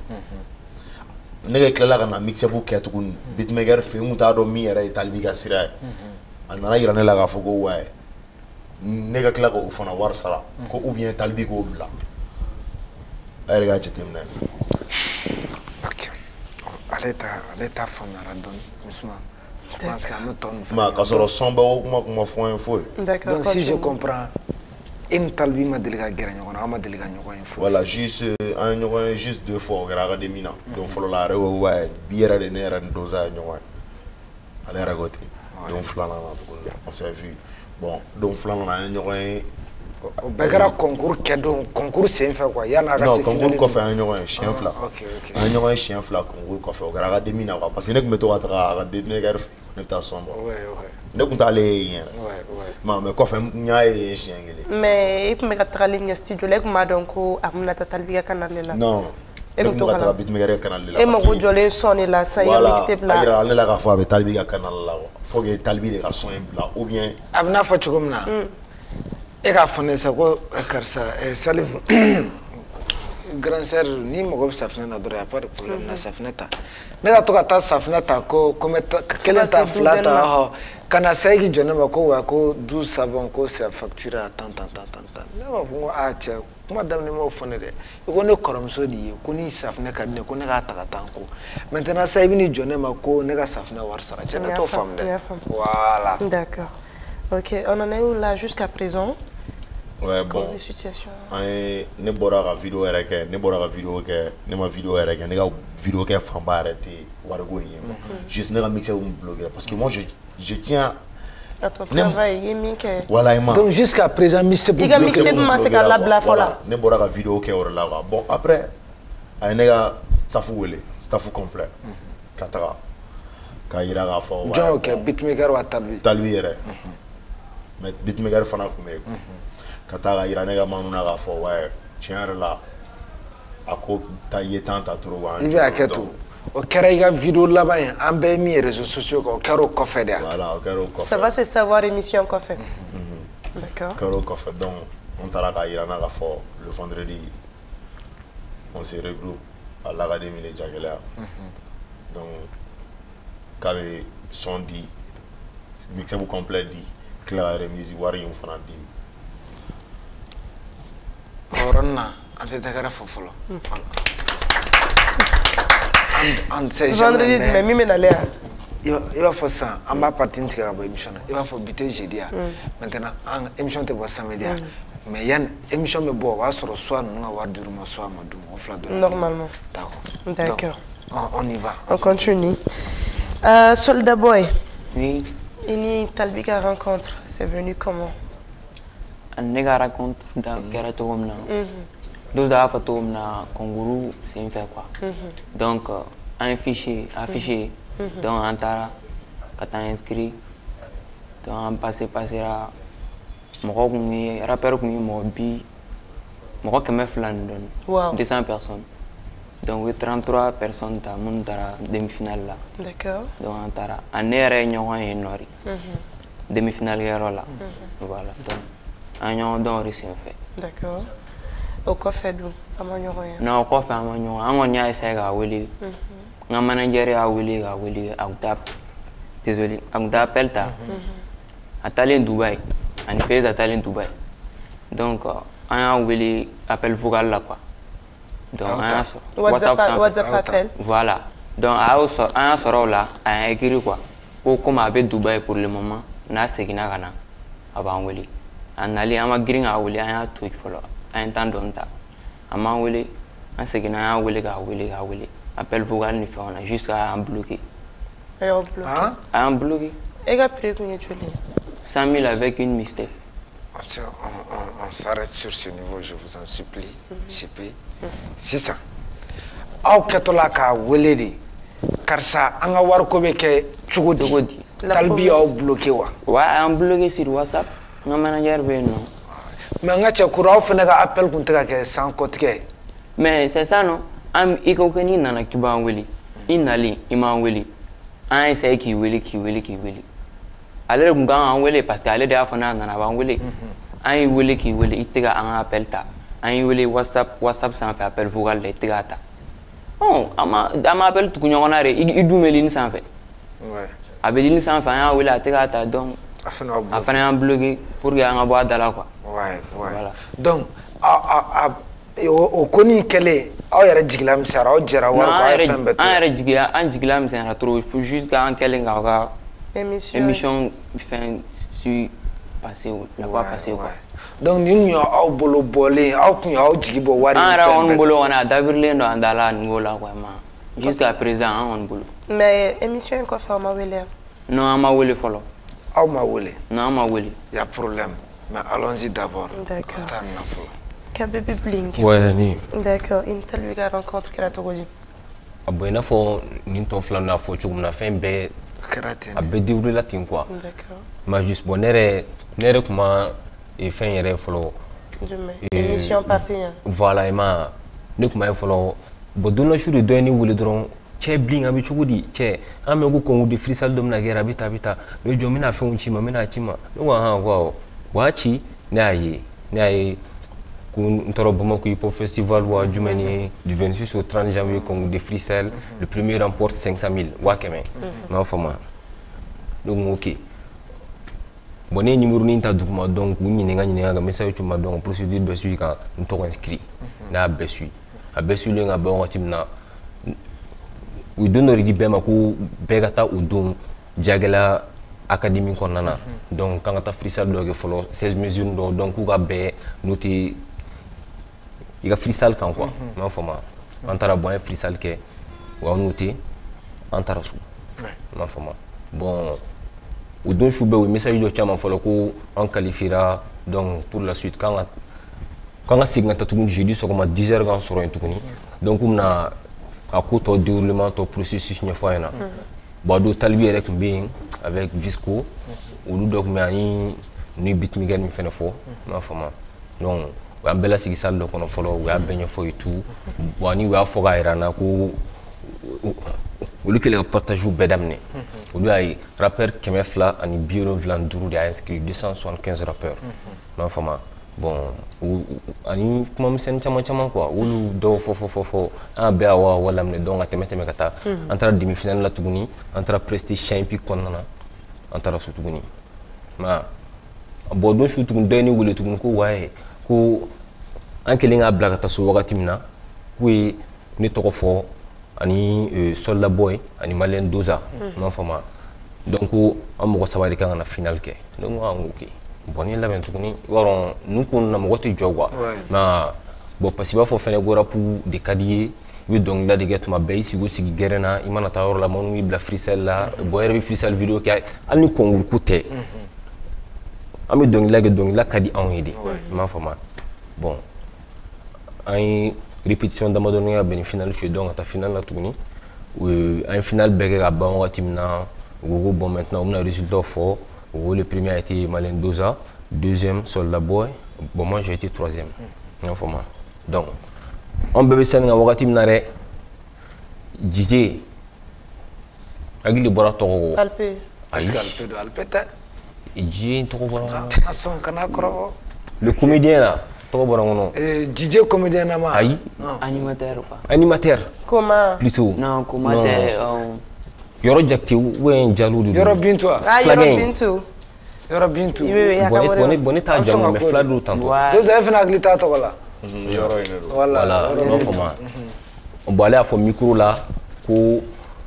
N'est que là qu'on a mixé vos quêtes, on bitmaker fait un tas de mire et talbiga serait. On a iré là à Fogo ouais. Nega kila ko fana war sara ko ou bien talbi ko bla ay rega jetemna ok aleta famara don misma je pense qu'à me tourne ma ka soro somba o kuma fo info d'accord donc si je comprends im talbi ma delega geraño ko ma delega ñoko info voilà juste un ñoko juste deux fois gara ga demina donc folo la rewo wa biera de nera doza ñoko ale ragote donc flana na to on s'est vu. Bon, donc flanc on a un concours qui donc concours c'est un fait quoi il y en a non concours qu'on fait un chien fla un chien fla concours qu'on fait au gara de mina parce que nek meto atra de negar on est ensemble ne kun tale yen mais qu'on fait nyaay chien ngeli mais il me gatra ligne studio lek ma donc amna talbiga kanal la non et me gatra bit me gara kanal la et mo go jole sonné la ça y a mixtape là voilà ala la ga fa be talbiga kanal la faut que talbi de son blanc ou bien abna fa chugumna e ka fone sa ko karsa salif grand sœur ni mo go safna na dora pas de problème na safna ta ne ga to ka ta safna ta ko comme kelen ta flata ho kana sai jona ma ko wa ko 12 savon ko sa facture à tant ne ma fu a che madame ne mo fone de ko ne korom so di ko ni safna ka ne ko ne ga ta ka tan ko maintenant sai bi ni jona ma ko ne ga safna war sara che ne to fam de voilà d'accord ok on en est où là jusqu'à présent. Ouais, bon. Ne bora ka vidéo yɛrɛ kɛ ne bora ka vidéo kɛ ne ma vidéo yɛrɛ kɛ ne ka vidéo kɛ fanba yɛrɛ tɛ wariko in ye juste ne ka mixer me bloquer parce que moi je tiens à ton travail yemi kɛ voilà donc jusqu'à présent mixer i ka mixer ma se ka labila fɔlɔ ne bora ka vidéo kɛ o la quoi bon après a ye ne ka staff wele staff complet ka taga ka yira k'a fɔ jɔn kɛ beatmaker wa talbi yɛrɛ mais beatmaker fana tun bɛ yen ka taa ka yira ne ka manu na k'a fɔ ouais tiɲɛ yɛrɛ la a ko ta ye temps ta trop wa i bɛ a kɛ to o kɛra i ka vidéo laban ye an bɛɛ min ye réseaux sociaux kan o kɛra o kɔfɛ de voilà o kɛra o kɔfɛ ça va se savoir émission kɔfɛ d'accord o kɛra o kɔfɛ donc on taara ka yira na k'a fɔ le vendredi on se regroupe à l'académie de Jagɛlɛya donc k'a bɛ son di mixage complet di tila ka remise wari in fana di Corona, antes de cara fofolo. Vendredi, mais mi menalea. Il va faire ça. On va partir de la émission. Il va faire biter jeudi. Maintenant, émission te voit samedi. Mais il y a une émission me boit. On va se recevoir. Nous on va voir du moment soir, normalement. D'accord. On y va. On continue. Soldat Boy. Oui. Ini Talbika rencontre. C'est venu comment? Nega raconte da kera to gomna do da fa to gomna konguru c'est une fait quoi donc un fichier affiché donc antara kata inscrit donc on passera moko kumi rappeur kumi mo bi moko keme flan don 200 personnes donc 33 personnes ta mun dara demi-finale là d'accord donc antara anere ñoxo en nori demi-finale yero là voilà donc un don risque fait. D'accord. Au coffre d'où? Non, au coffre à Magnon. On y a essayé à Willy. Un manager à Willy, à Outap. Désolé, à Outap, Pelta. À Talent Dubaï. En effet, à Talent Dubaï. Donc, un Willy appelle vocal là quoi. Donc, un WhatsApp appel. Voilà. Donc an y'a sɔrɔ o la a y'a écrit quoi ko comme a bɛ Dubaï pour le moment n'a seginna ka na a b'an wele a nali an ma girin k'a wele an y'a to yen fɔlɔ an ye temps dɔɔni ta a m'an wele an seginna an y'a wele k'a wele appel vocal ni fɛnw na jusqu'à an bloqué. A y'aw bloqué. A y'an bloqué. E ka prix kun ye joli ye? 100 000 avec une mixtape. On s'arrête sur ce niveau, je vous en supplie. JP. C'est ça. Aw kɛtɔla k'a wele de karisa an ka wariko bɛ kɛ cogo di Talibi y'aw bloqué wa? Ouais, an bloqué sur WhatsApp. N ka manager bɛ yen nɔ. Mais an ka cɛkura aw fana ka appel kun tɛ ka kɛ sans kɔtigɛ. Mais c'est ça non? I ko n'i nana k'i b'an wele i nalen i m'an wele an y'a essayé k'i wele. Ale de kun kan k'an wele parce que ale de y'a fɔ n'a nana a b'an wele an y'i wele k'i wele i tɛ ka an ka appel ta an y'i wele WhatsApp sanfɛ appel vocal la i tɛ k'a ta an ma appel tugu ɲɔgɔn na de i dun bɛ ligne sanfɛ a bɛ ligne sanfɛ an y'a wele a tɛ k'a ta donc a fana y'an bloqué pour que an ka bɔ a da la quoi. Voilà. Donc o ko nin kɛlen aw yɛrɛ jigila misɛnyara aw jɛra wari ko a ye fɛn bɛɛ to an jigila misɛnyara trop jusqu'à an kɛlen k'aw ka émission fɛn su passé la fois passé quoi. Donc nin kun y'aw bolo bɔlen aw kun y'aw jigi bɔ wari an yɛrɛ kɔni bolo kɔni a dabirilen don an da la niveau la quoi jusqu'à présent an kɔni bolo. Mais émission in kɔfɛ aw ma wele wa? Non an ma wele fɔlɔ. Aw ma wele? Non an ma wele. Y a problème mais allons-y d'abord. D'accord. Taa nin na fɔlɔ. Kabebe Blink. Ouais, ni. D'accord. Une telle rencontre kɛra cogo di? A bon, i n'a fɔ nin tɔ fila n'a fɔ cogo min na fɛn bɛɛ a bɛɛ déroulé la ten quoi. D'accord. Mais juste bon ne yɛrɛ kun ma fɛn yɛrɛ fɔlɔ. Émission passée. Voilà i ma ne kun ma ye fɔlɔ bon don dɔ su de dɔ ye ne wele dɔrɔn cɛ Blink a bɛ cogo di cɛ an mɛn ko concours de freestyle dɔ bɛna kɛ a bɛ ta ne jɔ n bɛna fɛnw ci ma n bɛna ci ma ne ko ahan ko awɔ wa a ci ne y'a ye ko n taara Bamako hip hop festival wa jumɛn ni du 26 au 30 janvier concours de freestyle le premier remporte 500 000 wa 100 000 m'a faamu donc ok bon ne ye numéro nin ta duguma donc u ɲininka ka message ci ma donc procédure bɛɛ suit ka n tɔgɔ inscrit ne y'a bɛɛ suit a bɛɛ suilen ka bɛn wagati min na u don dɔ de di bɛɛ ma ko bɛɛ ka taa o don Jagɛlɛya académie kɔnɔna na donc k'an ka taa freestyle dɔ kɛ fɔlɔ 16 mesures dɔ donc k'u ka bɛɛ noter i ka freestyle kan quoi m'a faamu an taara bon an ye freestyle kɛ u y'a noter an taara so m'a faamu bon o don su bɛɛ u ye message dɔ caman fɔlɔ ko an qualifiera donc pour la suite k'an ka segin ka taa tuguni jeudi sɔgɔma 10 heures k'an sɔrɔ yen tuguni donc u bɛna a ko tɔ déroulement tɔ processus ɲɛfɔ a ɲɛna bon a don Talibi yɛrɛ tun bɛ yen avec Visco olu dɔ tun bɛ ani ni beatmaker min fɛnɛ fɔ m'a faamu donc u y'an bɛɛ lasigi salle dɔ kɔnɔ fɔlɔ u y'a bɛɛ ɲɛfɔ et tout bon ani u y'a fɔ k'a yira n na ko olu kɛlen ka partagew bɛɛ daminɛ olu y'a ye rappeur 275 de y'a inscrit 275 rappeurs m'a faamu bon ani kuma misɛnnin caman quoi olu dɔw fɔ an bɛɛ awɔ laminɛ donc a tɛmɛ ka taa an taara demi finale la tuguni an taara prestige champion kɔnɔna na an taara so tuguni ma bon don su tuguni dɔ ye ne wele tuguni ko waye ko an kɛlen k'a bila ka taa so wagati min na k'u ye ne tɔgɔ fɔ ani Solda Boy ani Malien Doza m'a faamu donc ko an mɔgɔ 3 de kan ka na finale kɛ ne ko ok bon ni labɛn tuguni yɔrɔ ninnu ko na mɔgɔ tɛ jɔ quoi mais bon parce que i b'a fɔ fɛnɛ ko rap de ka di ye i bɛ dɔnkilida de kɛ tuma bɛɛ i sigi gɛrɛn na i mana taa yɔrɔ la minnu b'i bila freestyle la bon yɛrɛ bɛ freestyle video kɛ hali ni concours ko tɛ an bɛ dɔnkilida kɛ dɔnkilida ka di anw ye de i m'a faamu bon an ye répétition damadɔni ka bɛn ni finale su ye donc ka taa finale la tuguni an ye finale bɛɛ kɛ ka ban wagati min na u ko ko bon maintenant u bɛna résultat fɔ. Le premier a été Malien Doza, deuxième Solda Boy, bon moi j'ai été troisième. Donc, on peut se dire que Nare, DJ, Agili Bora Toro. Alpe. Alpe. DJ Toro Bora. Le comédien là, Toro Bora. DJ comédien là-bas. Aïe. Animateur quoi. Animateur. Comment? Plutôt. Non, comment t'es. Yoro Jakti ou un jalou de Yoro Bintou. Ah, Yoro Bintou. Yoro Bintou. Bonnet ta jalou mais fladou tantôt. Deux avez fait naglita tokola. Voilà, non format. On va aller à fond micro là pour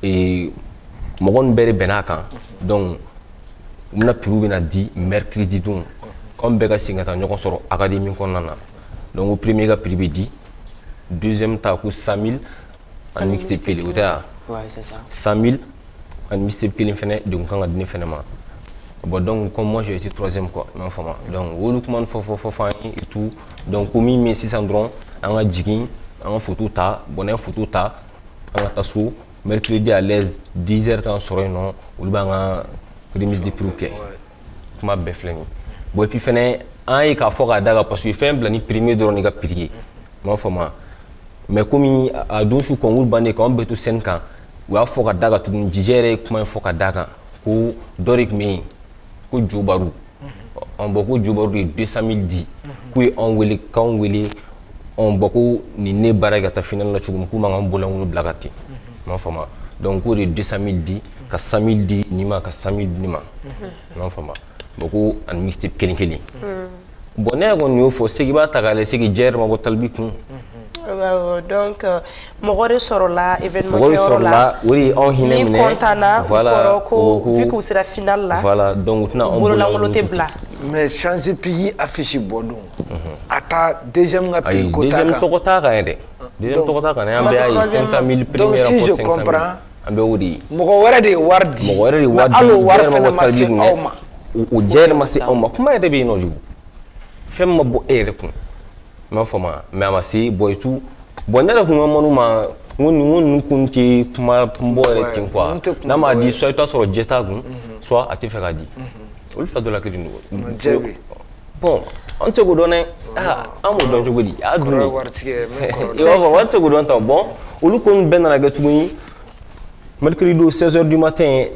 mɔgɔ bɛɛ de bɛn'a kan donc u bɛna prix bɛna di mercredi dun comme bɛɛ ka segin ka taa ɲɔgɔn sɔrɔ académie kɔnɔna na donc o premier ka prix bɛ di deuxième ta ko 100 000 ani mixtape kelen o tɛ wa. Ouais, c'est ça. 100 000 ani mixtape kelen fɛnɛ de kun kan ka di ne fɛnɛ ma. Bon, donc, comme moi j'ai été troisième, quoi, donc, au comment faut et tout. Donc, comme il met 600 drones, on a jigging, on a photo ta, bon, on a photo ta, on a tasso, mercredi à l'aise, 10h quand on sort, non, ou le a remise de prix, comment beffler. Bon, et puis, fenêtre, un et qu'à fort à daga, parce que fait un plan, premier drone, il a prié, mais comme il a deux jours qu'on roule, bandé, quand on peut tout 5 ans, ou à fort à daga, tout le monde digère, comment il faut à daga, ou d'oric mais. Ko Jobaru on boko Jobaru 200 000 di ku on wele kan wele on boko ni ne baraga ta final la chugum ku manga bola ngulu blagati ma fama donc ko de 200 000 di ka 100 000 di ni ma ka 100 000 ni ma ma fama boko an mixtape kelen bonne ko ni fo segi ba tagale segi jer ma ko talbi kun donc mɔgɔ sɔrɔ la événement kɛyɔrɔ la o de anw hinɛ minɛ ni contana voilà ko vu que sera final la voilà donc tena on bolo tɛ bila mais chance pigi affiche bodon ata deuxième ka prix ko ta deuxième tɔgɔ t'a kan yɛrɛ deuxième tɔgɔ t'a kan an bɛ ayi 500 000 premier donc si je 500 000 comprends an bɛ o de ye mɔgɔ wɛrɛ de ye wari di mɔgɔ wɛrɛ de ye wari di wari fɛnɛ ma se aw ma o jɛyɛrɛ ma se aw ma kuma yɛrɛ bɛ yen nɔ jugu fɛn ma bɔ e yɛrɛ kun m'a fɔ ma mais a ma se bon et tout bon ne yɛrɛ kun ka manu ma n ko ninnu kun tɛ kuma bɔ yɛrɛ ten quoi n'a ma di soit i t'a sɔrɔ jɛ t'a kun soit a tɛ fɛ k'a di olu fila dɔ la kelen don bon an tɛ k'o dɔn dɛ an b'o dɔn cogo di a dun de i b'a fɔ an tɛ k'o dɔn tan bon olu ko bɛɛ nana kɛ tuguni mercredi 16h du matin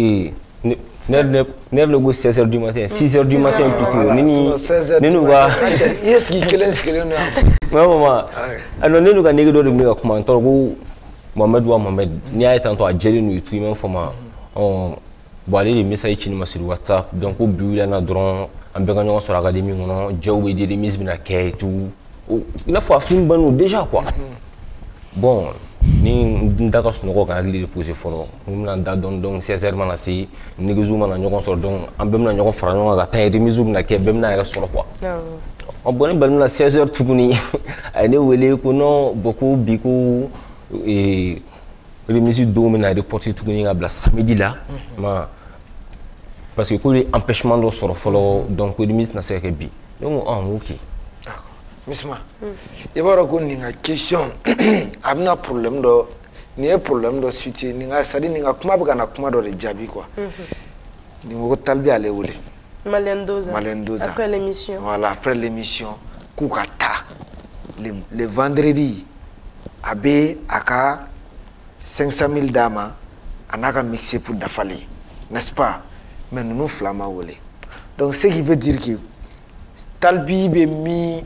ne le go 16h du matin 6h du matin plutôt ni nous va est-ce qu'il kelen maman alors ne nous ga nege do de ka kuma to go Mohamed ni ay tanto a jeli no itu même fama on bo aller les messages ci ni ma sur WhatsApp donc au biu yana dron am be ga ñoo sora ga demi ngono jew be di remise bina kay tout il faut film banu déjà quoi bon ni ndaka sunoko ka agli reposer foro mumna da don 16h mana si nigizu mana ñoko sor donc am be na ñoko fara ñoko ga tay remise bina kay be na soro quoi on bonne belle na 16h tuguni ay ne wele ko non beaucoup biko et remise domina reporter tuguni ga bla samedi là ma parce que ko empêchement do soro folo donc remise na se ke bi donc OK. Misma, il va y avoir une question. Abna problème do, ni un problème do suite, ni nga sadi ni nga kuma bega na kuma do de jabi quoi. Ni ngo talbi ale wole. Malendoza. Après l'émission. Voilà, après l'émission, Koukata. Le vendredi, abe aka 500 000 dama, anaka mixé pour dafali, n'est-ce pas? Mais nous flama wole. Donc ce qui veut dire que talbi be mi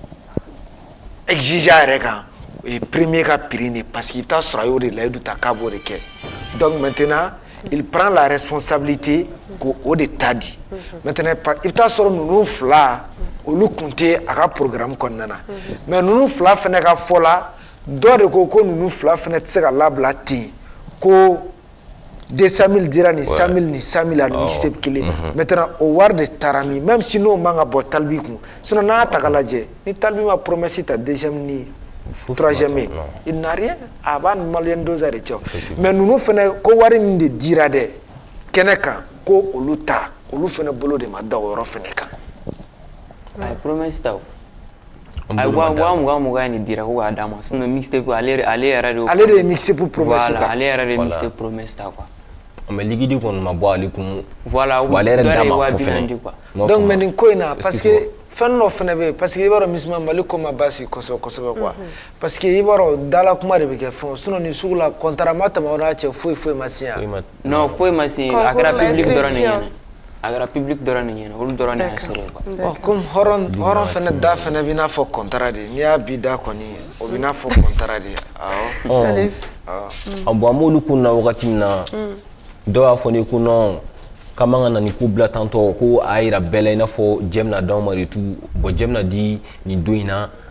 exiger et premier cas prix parce qu'il t'a sorti de l'aide de ta cabo de quai. Donc maintenant, il prend la responsabilité au détail. Maintenant, il t'a sorti nous fla au lieu compter à un programme qu'on a. Mais nous fla fait n'eka fola d'or de coco nous fla fait n'eka la blati ko 200 000 dira ni 100 000 ni 100 000 à nous kile. Maintenant au war de tarami même si nous manga botal biku sinon na takalaje ni talbi ma promesse ta deuxième ni troisième il n'a rien avant malien doza de tio mais nous fene ko wari ni de dira de keneka ko oluta olu fene bolo de ma daworo fene kan ay promesse ta ay wa mu ga ni dira ko adama sinon mixtape aller radio aller de mixer pour promesse ta aller aller mixer promesse ta quoi mais ligidi kon ma bo ali kum voilà walere dama fofene donc mais ni koina parce que fenno fenebe parce que ibaro misma maliko ma basi koso quoi parce que ibaro dala kuma de ke fon sinon ni sugula contrat mata ma ona che foi masia non foi masia agra public dorane yana agra public dorane yana ul dorane asere quoi comme horon fene da fene bina fo contrat de ni abida koni o bina fo contrat de salif abo amolu kunna wakati na do a foni kuno kamanga na ni kubla tanto ko aira bela ina fo jemna dawmari tu bo jemna di ni doina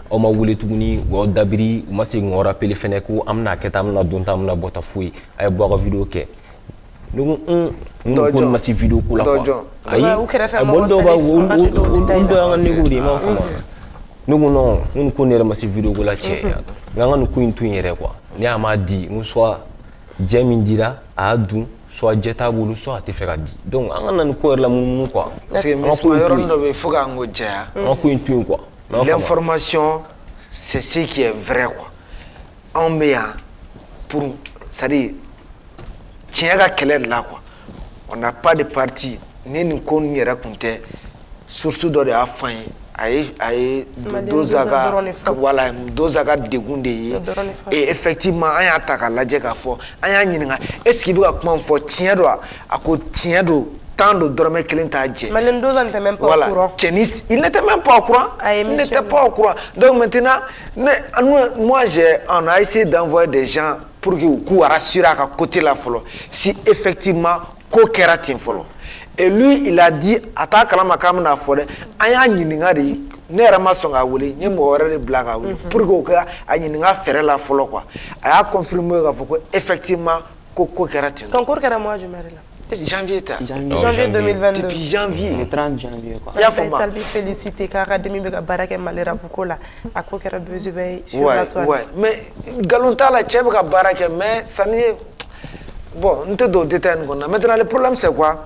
aw ma wele tuguni wa dabiri u ma se k'u rappele fɛnɛ ko an bɛna kɛ tan an bɛna don tan an bɛna bɔ tan foyi a ye bɔ a ka vidéo kɛ ne ko ko ma se vidéo ko la quoi ayi bon dɔw b'a olu dɔ y'an ka négocier de i m'a faamu ne ko non n ko ne yɛrɛ ma se vidéo ko la cɛ nka an ka nin ko in to yen yɛrɛ quoi ne y'a ma di n ko soit jɛ min dira a y'a dun soit jɛ t'a bolo soit a tɛ fɛ ka di donc an ka na nin ko yɛrɛ la munumunu quoi parce que yɔrɔ dɔ bɛ yen fo k'an ko jɛya an ka ko in to yen quoi l'information c'est ce qui est vrai quoi anw bɛ yan pour c'est-à-dire tiɲɛ ka kɛlɛ de la quoi on n'a pas de parti ni nin ko nin yɛrɛ tun tɛ source dɔ de y'a fɔ an ye a ye Doza ka degun de ye et effectivement an y'a ta k'a lajɛ k'a fɔ an y'a ɲininka est-ce qu'il bɛ ka kuma min fɔ tiɲɛ don a ko tiɲɛ don tant de dɔrɔmɛ kelen t'a jɛ mais Doza n'était même pas au courant il n'était même pas au courant il n'était pas au courant donc maintenant moi on a essayé d'envoyer des gens pour qu'ils rassurent à côté la folo si effectivement ko kɛra ten fɔlɔ et lui il a dit a t'a kalama k'a bɛna fɔ dɛ an y'a ɲininka de ne yɛrɛ ma sɔn k'a wele n ye mɔgɔ wɛrɛ de bila k'a wele pour que o ka a ɲininka fɛrɛ la fɔlɔ quoi a y'a confirmer k'a fɔ ko effectivement ko kɛra ten. concours kɛra mois jumɛn de la. janvier ta janvier 2022 depuis janvier le 30 janvier quoi i y'a faamu Talbi félicité k'a ka demi bɛ ka baara kɛ Mali rap ko la a ko kɛra besoin bɛ sur la toile ouais mais nkalon t'a la cɛ bɛ ka baara kɛ mais sani bon n tɛ don détail nin kɔnɔ maintenant le problème c'est quoi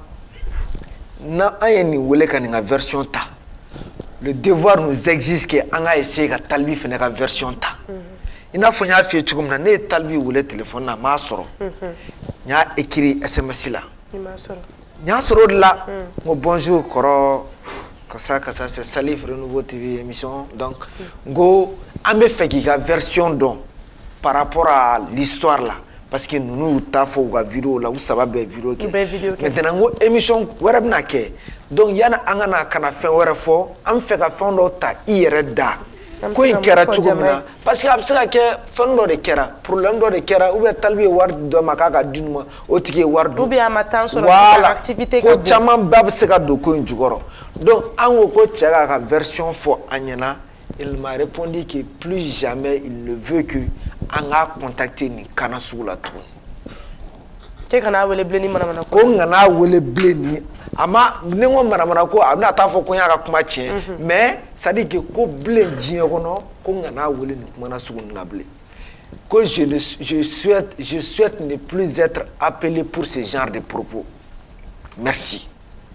na an ye nin wele ka nin ka version ta le devoir nous exige que an ka essayer ka Talbi fɛnɛ ka version ta i n'a fɔ n y'a f'i ye cogo min na ne ye Talbi wele téléphone na n m'a sɔrɔ n y'a écrit SMS la n y'a sɔrɔ o de la n ko bonjour kɔrɔ kasa c'est Salif Renouveau TV émission donc n ko an bɛ fɛ k'i ka version dɔn par rapport à l'histoire là parce que nous t'a fɔ u ka vidéo la u saba bɛɛ vidéo kɛ maintenant n ko émission wɛrɛ bɛna kɛ donc yanni an ka na kana fɛn wɛrɛ fɔ an bɛ fɛ ka fɛn dɔ ta i yɛrɛ da ko in kɛra cogo min na parce que a bɛ se ka kɛ fɛn dɔ de kɛra problème dɔ de kɛra ou bien Talbi ye wari di dɔ ma k'a ka di nin ma o tigi ye wari dun ou bien a ma temps sɔrɔ ka activité ka bon ko caman ba bɛ se ka don ko in jukɔrɔ donc an ko ko cɛ k'a ka version fɔ an ɲɛna il m'a répondu que plus jamais il ne veut que an k'a contacter nin kana sugu la tuguni. k'e kana wele bilen ni manamana ko. ko n kana wele bilen ni a ma ni n ko manamana ko a bɛna taa fɔ ko n y'a ka kuma tiɲɛ mais c'est à dire que ko bilen diɲɛ kɔnɔ ko n kana wele nin kuma na sugu nin na bilen ko je souhaite ne plus être appelé pour ce genre de propos merci.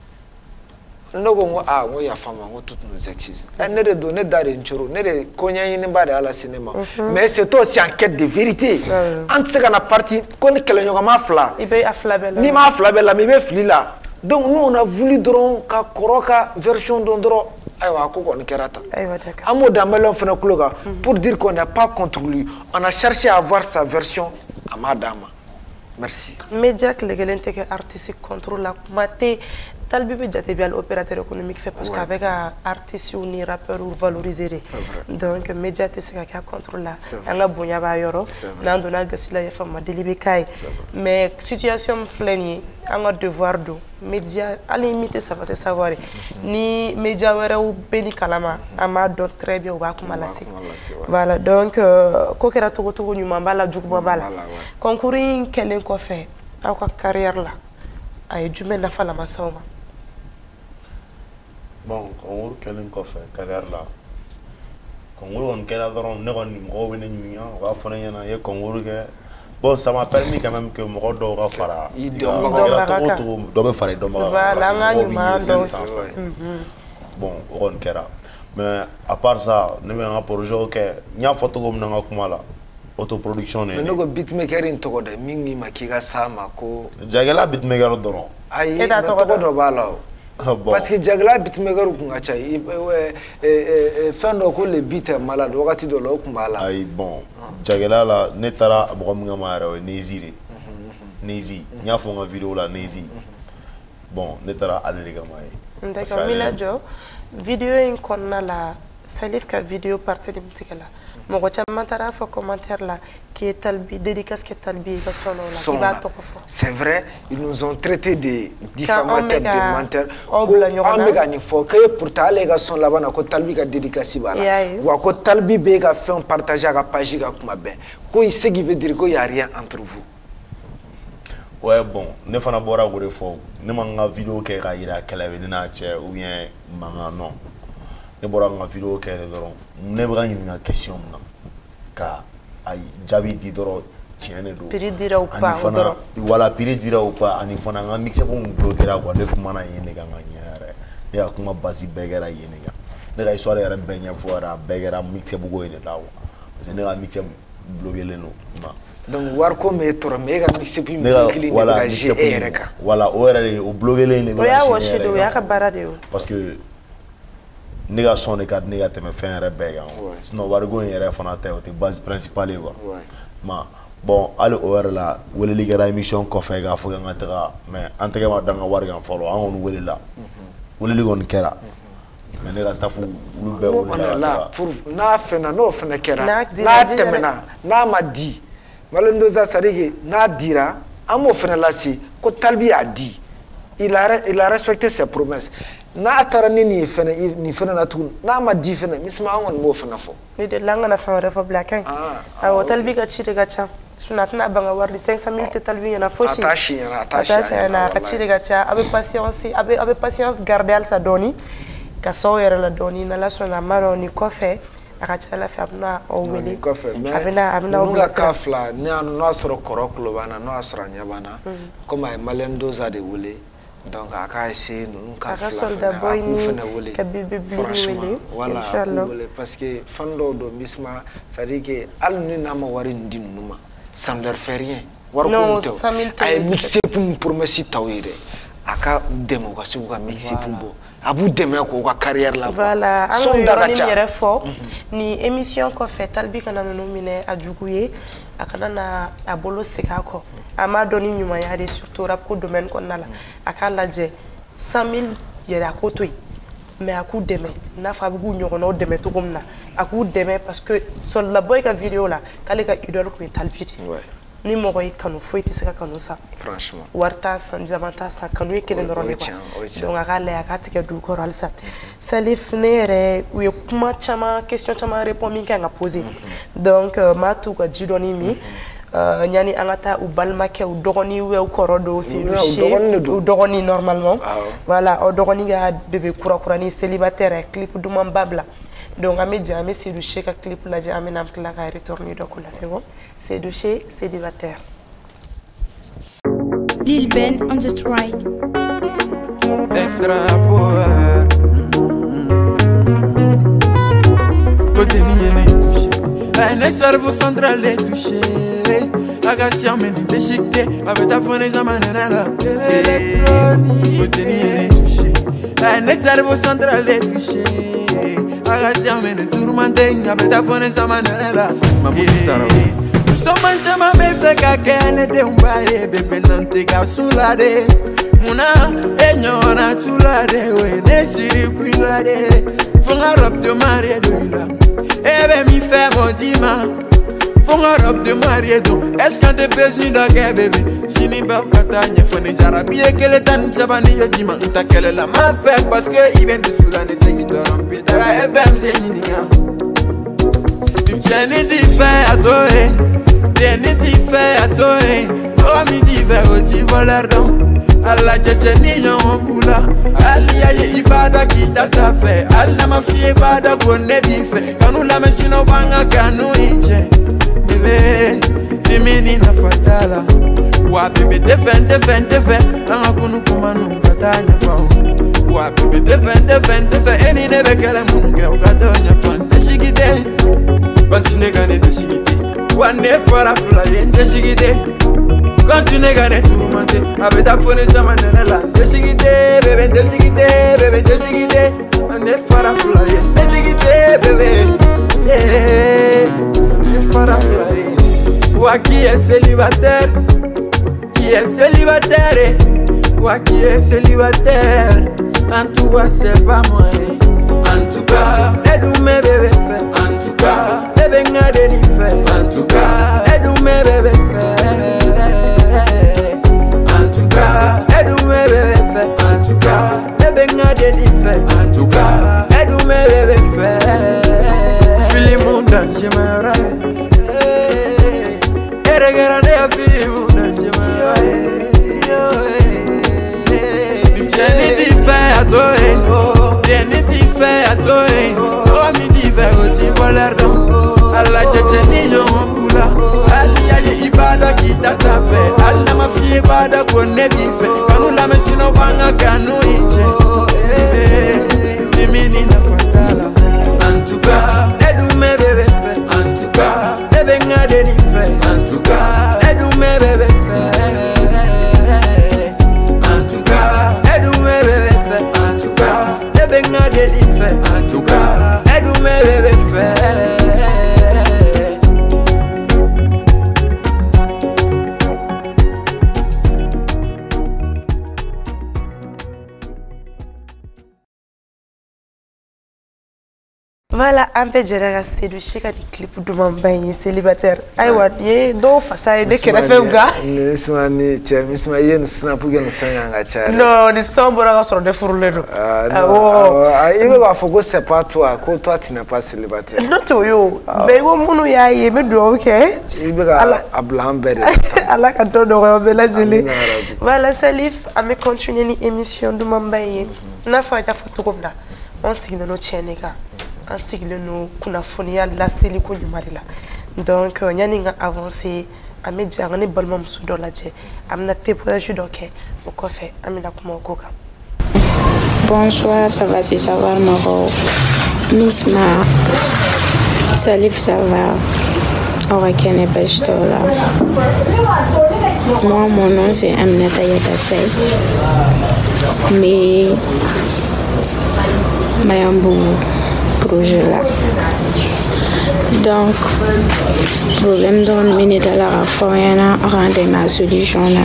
ne ko n ko n ko yafa n ma n ko toutes nos excuses ne de don ne da de n coro ne de ko ɲɛɲiniba de y'ala se ne ma mais c'est aussi en quête de vérité an tɛ se ka na parti ko ni kɛlɛɲɔgɔnma fila i bɛ a fila bɛɛ la n'i m'a fila bɛɛ la mais i bɛ fili la donc nous on a voulu dɔrɔn ka kɔrɔ ka version dɔn dɔrɔn ayiwa a ko kɔni kɛra tan an b'o da mɛlɛw fana tulo kan pour dire qu'on n'a pas contre lui on a cherché à avoir sa version a m'a d'a ma merci. média tile kelen tɛ kɛ artiste contre la kuma tɛ Talbi bɛ jate bi hali opérateur économique fɛ parce que a bɛ ka artistes ni rappeurs valoriser de donc média tɛ se ka kɛ contre la an ka bonya b'a yɔrɔ n'an donna gasi la yafa ma deli bɛ k'a ye mais situation min filɛ nin ye an ka devoir don média hali min tɛ savoir c'est savoir ni média wɛrɛw bɛ ni kalama an b'a dɔn très bien u b'a kuma lase voilà donc ko kɛra cogo cogo ɲuman b'a la juguman b'a la concours in kɛlen kɔfɛ aw ka carrière la a ye jumɛn nafa lama s'aw ma. bon concours kɛlen kɔfɛ carrière la concours kɔni kɛra dɔrɔn ne kɔni mɔgɔw bɛ ne ɲininka u b'a fɔ ne ɲɛna i ye concours kɛ bon ça m'a permis quand même que mɔgɔ dɔw ka fara i dɔnbaga kan dɔ bɛ fara i dɔnbaga kan parce que mɔgɔw b'i ye sanfɛ bon o kɔni kɛra mais à part ça ne bɛ n ka projet kɛ n y'a fɔ cogo min na n ka kuma la autoproduction de ye. mais ne ko beatmaker in tɔgɔ dɛ min k'i ma k'i ka s'a ma ko. Jagɛla beatmaker dɔrɔn. ayi mais tɔgɔ dɔ b'a la o. parce que Jagɛla beatmaker kun ka ca fɛn dɔ ko le beat est malade wagati dɔ la o kun b'a la. ayi bon Jagɛla la ne taara mɔgɔ min kama yɛrɛ o ye Nezi de Nezi n y'a fɔ n ka vidéo la Nezi bon ne taara ale de kama ye. d'accord Mina Jɔ vidéo in kɔnɔna la Salif ka vidéo partie de mtikala moko chama tara fo commentaire là qui est talbi dédicace qui est talbi ka solo là qui va to fo c'est vrai ils nous ont traité de diffamateurs de menteurs on mega ni fo que pour ta les gars sont là-bas na ko talbi ka dédicace bala wa ko talbi be ka fait partager ka page ka kuma ben ko il ce qui veut dire qu'il y a rien entre vous. Ouais, bon, ne fana bora ko de fo ne ma nga vidéo ke ka ira kala be na che ou bien manga non ne bora nga vidéo ke de doron ne bra ni nga question na ka ay jabi di doro tiene do piri dira ou pas doro wala piri dira ou pas ani fana nga mixe ko bloquera ko de kuma na yene ga nga nyare ya kuma basi begera yene ga ne ga histoire ya benya fora begera mixe bu go yene dawo parce que ne ga mixe bloquer no ma donc war ko me toro me ga mixe pi mi wala GRK wala o era o bloquer le o ya wo shedo ya ka barade o parce que nega son de carte nega te me faire rebega sinon war go yere fana te o te base principale quoi ma bon ale o era la wele ligera émission ko fe ga fo nga tera mais antege ma danga war ga follow an on wele la wele ligon kera mais nega staff lu be o la pour na fena no fena kera na temena na ma di Malendoza Sadiki n'a dira, à mon frère là, que Talbi a dit, il a respecté ses promesses. N'a tarani ni fena na tout, n'a ma dit fena, mais c'est ma on mo fena fo. Il de langue na fena fo black. Ah, au Talbi ka chire gacha. Sunatna banga wardi 500 000 te Talbi yana foshi. Attaché na ka chire gacha, avec patience garder al sa doni, ka so yere la doni na la sona maro ni kofe. Akachala famna o wili abina o la kafla ni no asro koroklo bana no asra nya bana comme ay Malendoza de wili donc aka essayer no kafla soldat boy ni kabibi wili inshallah parce que fando do misma ça dit que al ni na ma wari ndinuma ça ne leur fait rien war ko to ay mixé pour me si tawire aka demo ko su ka mixé pour abu demain ko ka carrière là voilà alors ni yere fo ni émission ko fait Talbi kana no nominé a juguye akana na abolo sekako ama doni nyuma ya de surtout rap ko domaine ko nala akala je 100 000 yere akotoy mais aku demain na fa bu nyoko no demain to komna aku demain parce que sol la boy ka vidéo là kale ka idole ko Talbi ni moko ikanu foiti seka kanu sa franchement warta san jamanta sa kanu ikene ndorone kwa donc akale akatike du koral sa Salif nere uye kuma chama question chama répond min ka nga poser donc matu ka jidoni mi nyani angata u balmake u dogoni we u korodo si u dogoni normalement voilà u dogoni ga bébé kura ni célibataire clip du mambabla donc ami jamais c'est du chez clip la jamais nam la ka retourner donc là c'est bon c'est du chez célibataire Lil Ben on the strike extra power côté ni touché un cerveau central est touché agacien meni déchiqueté avec ta phone zamanana là côté ni touché un cerveau central est touché agacien meni tourmenté avec ta phone zamanana là nous sommes en chama belle kakene de umbaye bébé nante kasulade muna enyona tulade we nesiri kwilade fonga robe de mariée de là ebe mi fait modima fonga robe de mariée do est-ce qu'on te besoin de bébé sini ba katanya fone jarabie kele tan sabani yedima ntakele la ma fait parce que il vient de soulane tegi doram pitara fm zeninia tieni di fait adorer tieni di fait adorer oh mi di fait au ti voler donc alla checheni nyombula alia ye ibada kitata fe alla mafie ibada gone bife kanu la mesina banga kanu inche bebe timini na fatala wa bebe defend anga kunu kumanu katanya fa wa bebe defend eni nebe kele munge ukatonya fa ndeshigide continue gane ndeshigide wa ne fara fly ndeshigide continue gane turumante abeta fone zamanana la ndeshigide bebe ndeshigide ne fara fly ndeshigide bebe ne fara fly wa qui est célibataire wa qui est célibataire en tout cas c'est pas moi en tout cas les doumes benga deni fe en tout cas edume bebe fe en tout cas edume bebe fe en tout cas benga deni fe en tout cas edume bebe fe filimunda chemara eregera de filimunda chemara tieni ti fe adoe tieni ti fe adoe o mi ti fe o ti voler don alla tete ni yo kula ali aye ibada kitata fe alla ma fi ibada ko ne bi fe kanu la mesino banga kanu inche femini na fatala en tout cas edume bebe fe en tout cas ebenga deni fe en tout cas edume bebe fe en tout cas edume bebe fe en tout cas ebenga deni fe en tout cas edume bebe fe. Voilà, un peu de rester du chic à des clips de mon bain célibataire. Aïwa, yé, do façade dès qu'elle a fait un gars. Non, les sombres sont des fourrures. Il va faut c'est pas toi, que toi tu n'es pas célibataire. Non, toi yo, mais au monde il y a yé, mais do ok. Il va à Blanbert. Allah quand on aurait ouvert la gelée. Voilà, Salif, à me continuer l'émission de mon bain. Na fa ya photo comme là. On signe nos chaînes gars. On signe nos kunafonia la seli ko nyumarila. Donc nyani nga avancer amedia ngani balmam su dolaje. Amna témoignage donc au café amina kuma koka. Bonsoir, ça va si ça va Maro. Miss Ma. Salif ça va. Orakene Peshtola. Moi mon nom c'est Aminata Yatasei. Mais Mayambu projet là. Donc, problème dans minute à la foyana rendre ma solution là.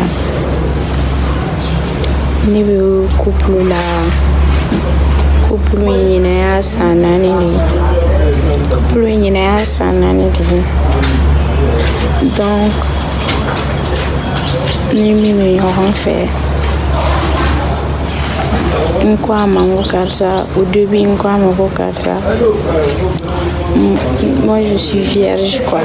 Niveau couple là, couple ni sanani ni, couple ni sanani ni. Donc, ni me y'auront fait. Quoi mango ça au début quoi mango ça moi je suis vierge quoi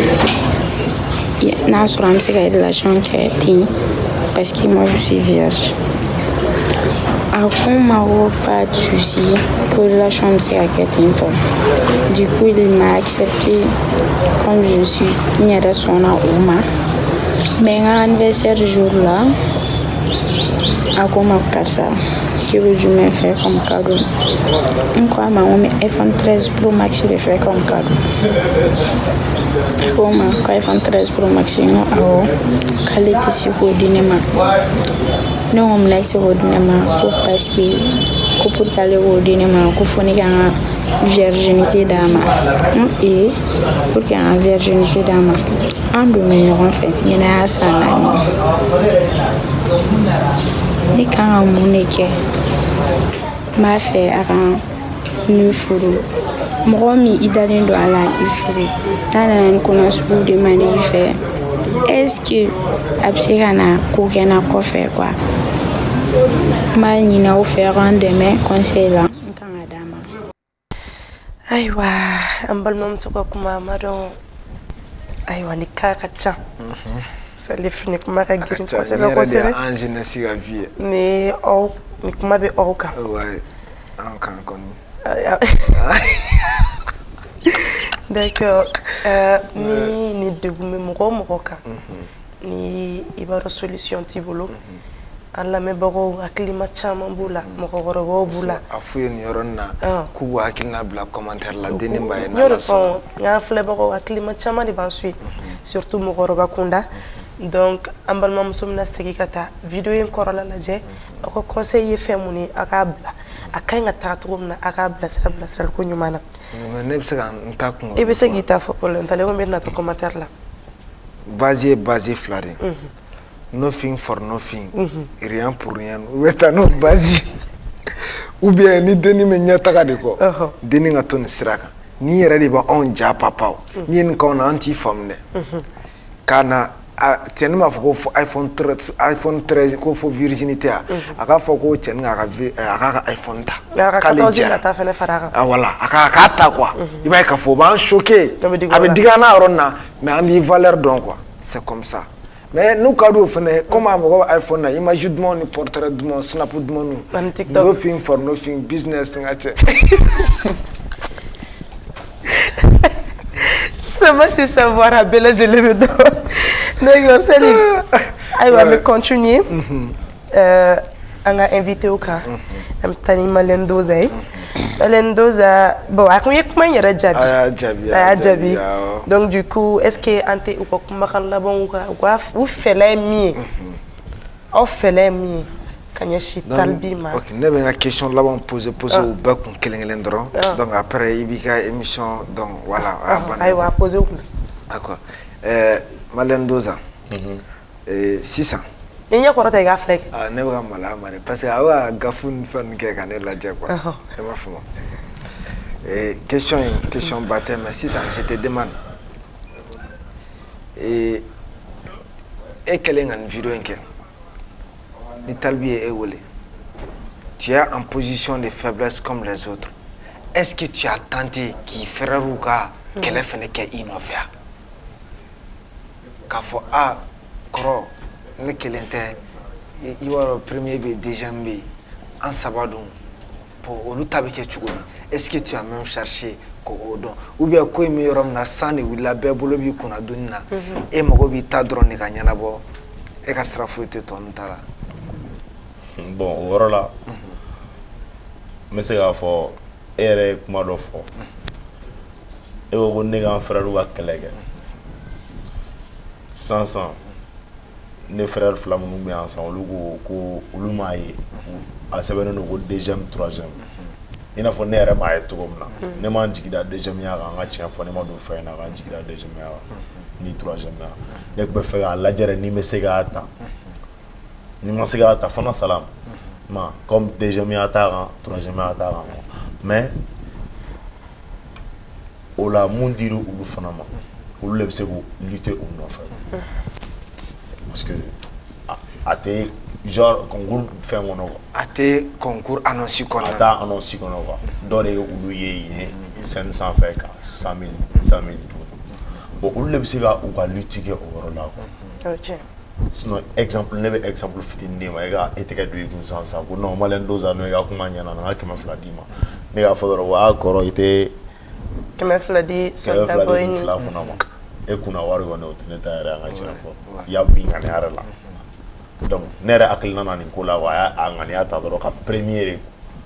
n'a sur un c'est de la chance parce que moi je suis vierge après mango pas de souci pour la chambre c'est à quelqu'un du coup il m'a accepté comme je suis ni à son oma mais à anniversaire jour là à comment ça que je me fais comme cadeau. Quoi ma iPhone 13 Pro Max le fait comme cadeau. Comment iPhone 13 Pro Max non a qualité si au dinema. Non on laisse au dinema parce que pour aller au dinema ko foni ga virginité d'ama. Et pour qu'il y ait une virginité d'ama. Un de mes en fait, il y a ça là. Ni quand on moneke m'a fait avant nous furu momi idalen do ala ifuru tana nkona sou de mani fait est-ce que absirana ko kena ko fait quoi mani na offert un demain conseil là quand adama aywa ambal mom soko kuma madon aywa ni kakacha Salif ni kuma ka girin ko se ba ko se ange na si la vie ni o ni kuma be oka ouais en kan kon d'accord ni debu me mo ka ni ibaro solution tibolo alla me bago aklima chama bula mo ko goro bula afuye ni yoronna kubu akilna bla commentaire la deni mbaye na yoro fon ya fle bago aklima chama di bansuit surtout mo goro bakunda. Donc ambalma musomna segi kata video en korola la je ko conseiller femuni akabla akanga tatrumna akabla sra ko nyumana ne bisaka ntakungo e bisaka ita fo pour l'entale ko metna to commentaire là basé flare nothing for nothing rien pour rien weta no basé ou bien ni deni me nyata ka de ko deni ngato ni siraka ni yɛrɛ de bɛ anw ja papa ni ye nin k'anw na an t'i faamu dɛ k'a na cɛnin m'a fɔ ko fɔ iPhone 13 ko fɔ virginité a k'a fɔ ko cɛnin a k'a ka iPhone ta k'ale jɛra voilà a k'a ta quoi i b'a ye k'a fɔ o b'an choqué a bɛ digi an na yɔrɔ nin na mais an b'i valeur dɔn quoi c'est comme ça mais n'u ka d'o fɛnɛ comme a mɔgɔ bɛ iPhone na image dumanw ni portrait dumanw snap dumanw no film for no film business nga cɛ sama si savoir a bela je le do Neyor Salif aywa me continuer anga invité au cas am tani Malendoza Malendoza bon a koye kuma yara jabi donc du coup est-ce que ante ou kuma kan la bon ou fele mi o fele mi kanya shi talbi ma OK ne ben la question là on poser au bas kun kelengelen dron donc après ibika émission donc voilà aywa poser d'accord Malendoza 600 nya ko rata ga flek ne ba mala mare parce que awa gafun fan ke kan la je quoi et ma fuma question baptême 600 je te demande et kelengan vidéo enke ni talbi et wole tu es en position de faiblesse comme les autres est-ce que tu as tenté qui frère ou ka kele fene ke innover k'a fɔ kɔrɔ ne kelen tɛ i b'a premier bɛ deuxième bɛ an saba don bon olu ta bɛ kɛ cogo min est-ce que tu as même cherché k'o dɔn ou bien ko in bɛ yɔrɔ min na san de wulila bɛɛ bolo b'i kunna donni na e mago b'i ta dɔrɔn de ka ɲɛnabɔ e ka sira foyi tɛ tɔ ninnu ta la. bon o yɔrɔ la n bɛ se k'a fɔ e yɛrɛ ye kuma dɔ fɔ e ko ko ne ka n frère ka kɛlɛ kɛ. Sansan ne frères fila minnu bɛ yan san olu ko olu m'a ye a sɛbɛnnen don ko deuxième troisième i n'a fɔ ne yɛrɛ m'a ye cogo min na ne ma n jigi da deuxième ya kan an ka tiɲɛ fɔ ne ma don fɛn in na ka n jigi da deuxième ya kan ni troisième ya ne tun bɛ fɛ k'a lajɛ ni n bɛ se k'a ta ni n ma se k'a ta fana salam ma comme deuxième ya t'a kan troisième ya t'a kan mais o la mun dir'u olu fana ma olu le bɛ se k'o lutter o nɔfɛ parce que a tɛ genre concours fɛn kɔnɔ quoi a tɛ concours annonce kɔnɔ a t'a annonce kɔnɔ quoi dɔ de ye olu ye yen scène sanfɛ ka 100 000 bon olu le bɛ se ka u ka lutte kɛ o yɔrɔ la quoi sinon exemple ne bɛ exemple fitinin de ma e ka e tɛgɛ don i kun sisan ko non Malendoza n'o ye ka kuma ɲɛna n ka 200 d'i ma ne k'a fɔ dɔrɔn wa kɔrɔ i tɛ 200 di Santa Boy ni fila fana ma e kunna wari kɔni o tɛ ne ta yɛrɛ an ka tiɲɛ fɔ y'a bin ŋaniya yɛrɛ la donc ne yɛrɛ hakilina na nin ko la wa a ŋaniya ta dɔrɔn ka premier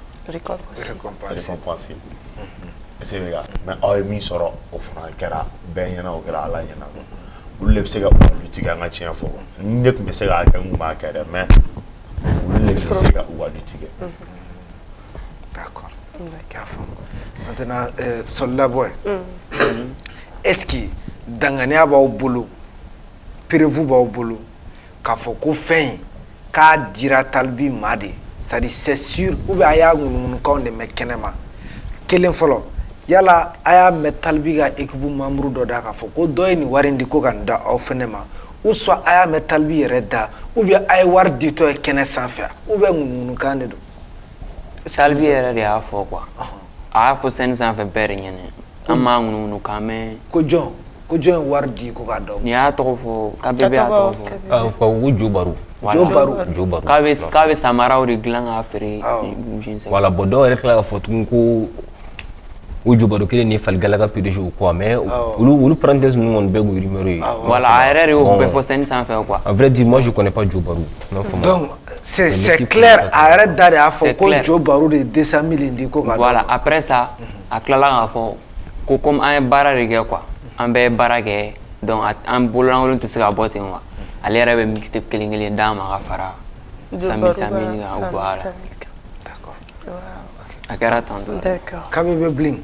récompenser est-ce que mais aw ye min sɔrɔ o fana kɛra bɛɛ ɲɛna o kɛra Ala ɲɛna olu de bɛ se ka lutte kɛ an ka tiɲɛ fɔ ni ne tun bɛ se k'a kɛ n tun b'a kɛ dɛ mais olu de bɛ se ka u ka lutte kɛ. D'accord. Maintenant Soldat Boy est-ce que danganiya b'aw bolo prévu b'aw bolo k'a fɔ ko fɛn in k'a dira Talibi ma de c'est-à-dire c'est sûr ou bien a y'a ŋunuŋunukanw de mɛn kɛnɛma kelen fɔlɔ yala a y'a mɛn Talibi ka équipe membre dɔ da k'a fɔ ko dɔ ye nin wari in di ko ka nin da aw fɛnɛ ma ou soit a y'a mɛn Talibi yɛrɛ da ou bien a ye wari ditɔ ye kɛnɛ sanfɛ ou bien ŋunuŋunukan de don. Talibi yɛrɛ de y'a fɔ quoi a y'a fɔ scène sanfɛ bɛɛ de ɲɛna an m'a ŋunuŋunukan mɛn ko jɔn ye wari di ko k'a d'aw ma. Ni y'a tɔgɔ fɔ KBB y'a tɔgɔ fɔ ko Jo Baro k'a bɛ samaraw de dilan k'a feere voilà bon dɔw yɛrɛ tila ka fɔ tuguni ko o Jo Baro kelen ni Faligala ka PDG o quoi mais olu parenthèse ninnu kɔni bɛɛ kun ye rumeur ye voilà a yɛrɛ de y'o bɛɛ fɔ scène sanfɛ quoi en vrai dire moi je connais pas Jo Baro donc c'est clair a yɛrɛ da de y'a fɔ ko Jo Baro de 200 000 di ko k'a voilà après ça a tilala k'a fɔ ko comme an ye baara de kɛ quoi an bɛɛ ye baara kɛ donc an bololankolon tɛ se ka bɔ ten quoi ale yɛrɛ bɛ mixtape kelen kelen d'a ma ka fara 100 000 kan voilà d'accord a kɛra tantôt d'accord KBB Bling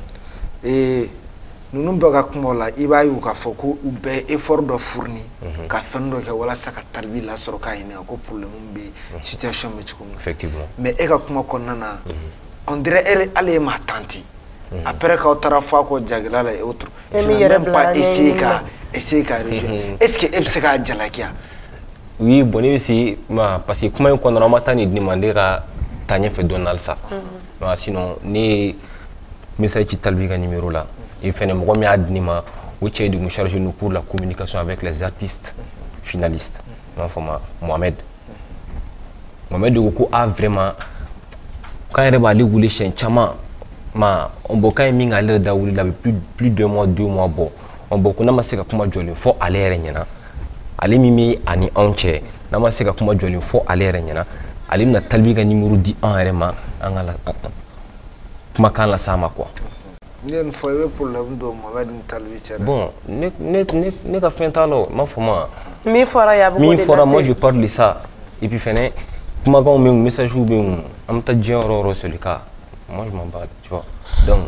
ninnu bɛɛ ka kuma la i b'a ye u k'a fɔ ko u bɛɛ effort dɔ fourni ka fɛn dɔ kɛ walasa ka Talibi lasɔrɔ k'a ɲininka ko problème bɛ situation bɛ cogo min effectivement mais e ka kuma kɔnɔna na on dirait ale ye maa tanti après quand tu as fait quoi Jagla et autres tu n'as même pas essayé qu'à rejoindre. Est-ce que c'est qu'à Jalakia? Oui, bon, c'est parce que comment on a matin demandé à Tania fait Donald ça. Sinon, ni message qui talbiga numéro là. Il fait un premier adnima où tu es de nous charger nous pour la communication avec les artistes finalistes. Mohamed Dogoko a vraiment quand il va aller où les chaînes chama ma on boka mi ngaler da wuli la plus de mois 2 mois bon on boku na maseka kuma joli fo aller renyana ali mimi ani onche na maseka kuma joli fo aller renyana ali na talbiga numéro 10 en rema angala kuma kan la sama quoi ne faut pour la ndo Mohamed talbi chere bon ne ka fentalo ma foma mi fora ya beaucoup de moi je parle de ça et puis fene kuma quand on message ou bien am ta dien roro sur le cas moi je m'en bats tu vois donc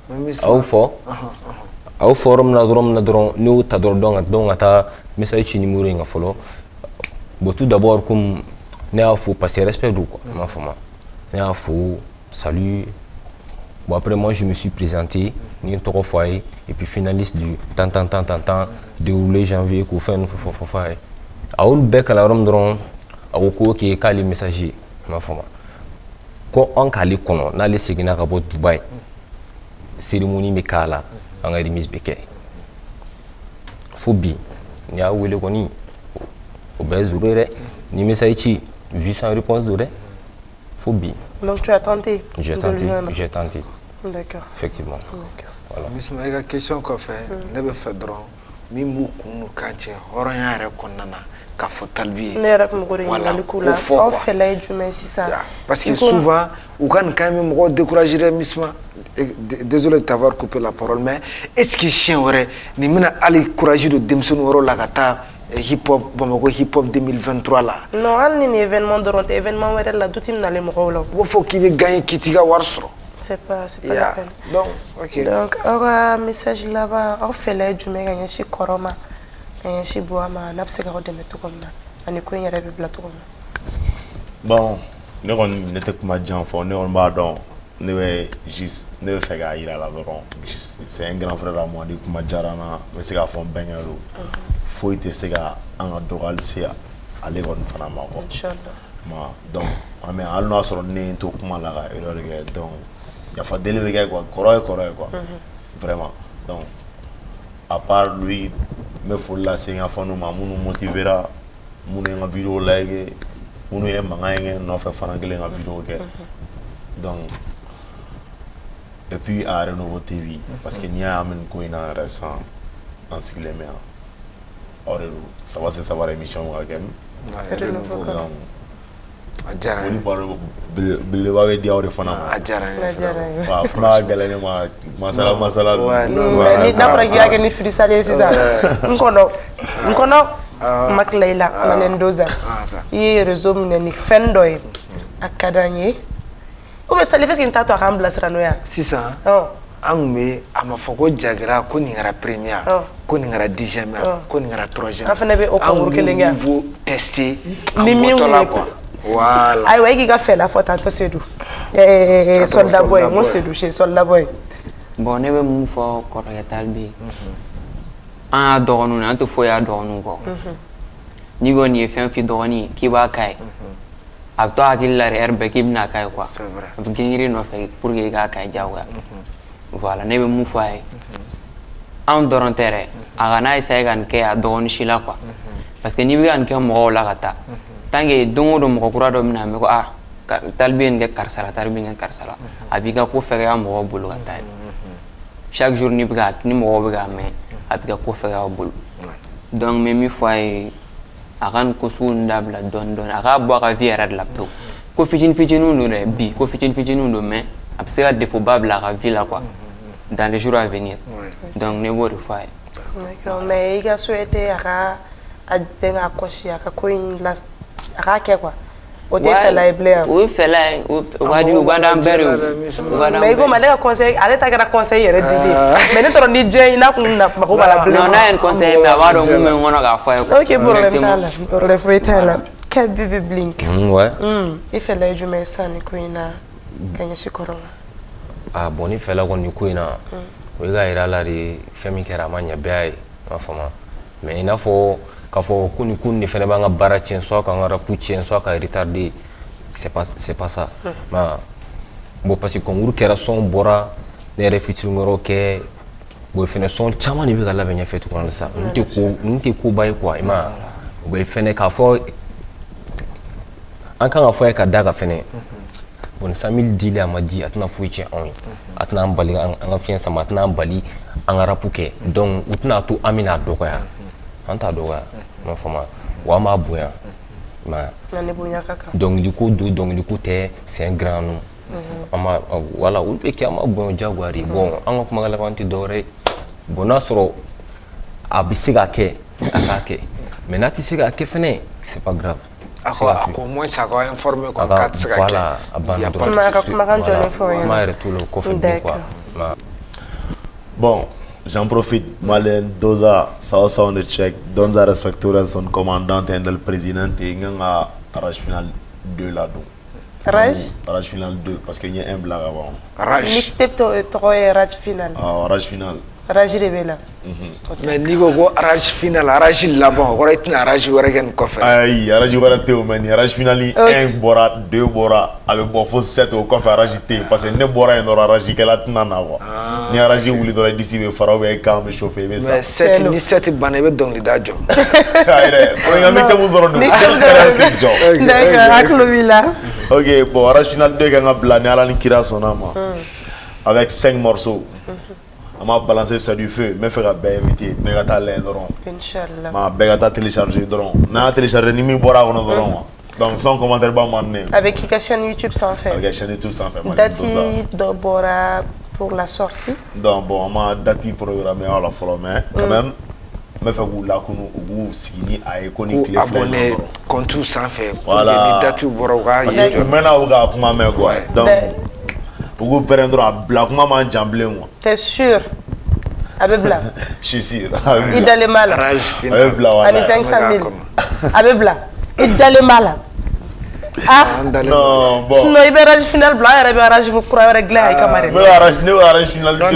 au forum na dron nous ta dron ata message numéro nga follow bon tout d'abord comme ne faut passer respect du quoi ma femme ne faut salut bon après moi je me suis présenté ni 3 fois et puis finaliste du tant déroulé janvier qu'on fait nous faut au bec à la rom dron au ko qui est calé messager ma femme ko on kali kono na le sigina ka bo Dubai cérémonie me kala en remise beke fobi ni a wele koni o bezurere ni message vu sans réponse d'ore fobi. Donc tu as tenté? J'ai tenté. D'accord. Effectivement. Voilà. Mais la question qu'on fait, ne me fait drôle. Mi mukunu kanche horon yare konnana ka fotalbi. Ne rak mo gore ngali kula. On fait la jume si ça. Parce que souvent ou quand même me décourager misma. Désolé de t'avoir coupé la parole mais est-ce que chien aurait ni mina ali courage de demson woro la kata hip hop Bamako hip hop 2023 là. Non, al ni événement de ronde événement wéral la doutim na le mo wolo. Wo faut qu'il gagne kitiga warsro. C'est pas la peine. Donc, ok. Donc, un message là-bas, on fait l'aide du mec, il y a chez Koroma, il y a chez Boama, n'absega de mettre comme ça. On est quoi, il y a des plateaux comme ça. Bon, nous on n'était pas déjà fort, nous on va donc, nous juste, nous fait gagner la laveron. C'est un grand frère à moi, du coup, Majarana, mais c'est qu'à fond bengalo. Faut être c'est qu'à en adoral c'est à l'école de Fanama. Inch'Allah. Donc, on met à l'heure sur le nez tout comme la erreur donc. Il a fallu déléguer quoi, correct quoi, vraiment. Donc, à part lui, me faut la c'est un fan nous motivera, nous une vidéo like, nous une mangane, nous fait fan anglais une vidéo que. Donc, et puis à Renouveau TV, parce qu'il y a un coin en récent, en cycle mais or ça va c'est savoir émission quand même. Ajara. Woni baro bele wawe dia ore fana. Ajara. Wa fana galene masala. Ni dafra giage ni frisale sisa. Nkono Makleila Manendoza. Yi réseau ni fendoy akadanye. O be sale feski ntato akambla srano ya. Sisa. Angme amafoko jagra ko ni ngara premier ko ni ngara deuxième ko ni ngara troisième. Afana be o ko kelenga. Vous tester. Ni mi voilà. Aïe, ouais, qui a fait la faute à toi, c'est d'où? Soldat boy, moi c'est d'où chez Soldat boy. Bon, on est même fort correct talbi. Ah, doronu, on te faut y aller doronu quoi. Ni go ni fait un fil doroni qui va cailler. Ab toi qu'il la herbe qui n'a caille quoi. C'est vrai. Ab guérir no fait pour que gars caille jawa. Voilà, ne même fay. En doron terre, agana essayer gan ke a doroni chila quoi. Parce que ni bi gan ke mo la gata. Tangi dongo mo ko rado mina me ko talbien ge karsala tarbien karsala abiga ko fega mo bulu gata chaque jour ni biga ni mo biga me abiga ko fega bulu donc même fois agan ko sunda bla don aga bo ga viera de lapto ko fitin no re bi ko fitin no mais absega défaut babla ga villa quoi dans les jours à venir donc ne bo fois d'accord mais il a souhaité aga adenga koshi aka ko in last Rake quoi. O te fait la blé. Oui, fait la. Wadi Uganda mbere. Mais go maleka conseil, allez ta gara conseil yere dili. Mais ne toro ni je ina kunna mako bala blé. Non, na un conseil mais avaro mu men ngono ga fa. OK, pour le freestyle. Quel bébé blink. Ouais. Il fait la jume ça ni ko ina gagner ce corona. ah bon ni fɛla kɔni ko in na o ye ka yira la de fɛn min kɛra a ma ɲɛ bɛɛ ye ma fama mais i n'a fɔ k'a fɔ ko ni kun de fɛnɛ b'an ka baara tiɲɛ soit k'an ka rap tiɲɛ soit ka retarder c'est pas ça ma bon parce que concours kɛra son bɔra ne yɛrɛ featuring wɛrɛw kɛ bon fɛnɛ son caman de bɛ ka labɛn ɲɛfɛ tuguni sa n tɛ koba ye quoi i ma bon fɛnɛ k'a fɔ an kan ka fɔ ye ka da ka fɛnɛ bon 100 000 dili a ma di a tɛna foyi tiɲɛ anw ye a tɛna an bali an ka fiɲɛ sama a tɛna an bali an ka rap kɛ donc u tɛna to an bɛna dɔgɔya an t'a dɔgɔya ma fama wa an b'a bonya ma dɔnkili ko don dɔnkili ko tɛ c'est un grand nom ama wala olu bɛ kɛ an b'a bonya jagoya de bon an ka kumakan laban tɛ dɔwɛrɛ ye bon n'a sɔrɔ a bɛ se ka kɛ a k'a kɛ mais n'a tɛ se ka kɛ fɛnɛ c'est pas grave ako moins ça va informer quoi ka se ka kɛ voilà a banna dɔrɔn kumakan jɔlen fɔ o ɲɛna ma yɛrɛ t'o la o kɔfɛ bilen quoi bon. J'en profite, Malen, Doza, Sao on the check, Donza Respectores, son commandant et le président, et il y a un rage final 2 là-dedans. Rage final 2, parce qu'il y a un blague avant. Rage. Mixtape, tu as rage final. Ah, rage final. Rage rebelle. Mais ni go rage final, rage là-bas, on va être un rage ou rien coffre. Aïe, rage ou rien mais rage final 1 bora, 2 bora, avec bon faut 7 au coffre rage té, parce que ne bora et n'aura rage qu'elle a tena na wa. Ni rage ou li dora d'ici me fara ou quand me chauffer mais ça. Mais 7 ni 7 bané donc li dajo. Aïe, on a mis ça vous dora. D'accord, Aklobila. OK, bon, rage final 2 quand on a plané à la Nikira sonama. Avec 5 morceaux. On m'a balancé ça du feu, mais faire bien invité, mais gata l'endron. Inchallah. Ma gata télécharger dron. Na télécharger ni mi bora on dron. Donc sans commentaire pas m'amener. Avec qui chaîne YouTube sans faire. Avec chaîne YouTube sans faire. Dati de bora pour la sortie. Donc bon, on m'a dati programmé à la fois mais quand même mais fait vous la kunu vous signer à éconi clé abonné compte sans faire. Voilà. Ni dati bora parce que maintenant vous avez comment mais quoi. Donc vous prendre à black maman jamblé moi. T'es sûr? Abebla. Je suis sûr. Il dans les mal. Abebla. Allez 500 000. Abebla. Il dans les mal. Ah. Non bon. Sinon il va rage final blanc, il va rage vous croire régler avec camarade. Mais rage final. Non,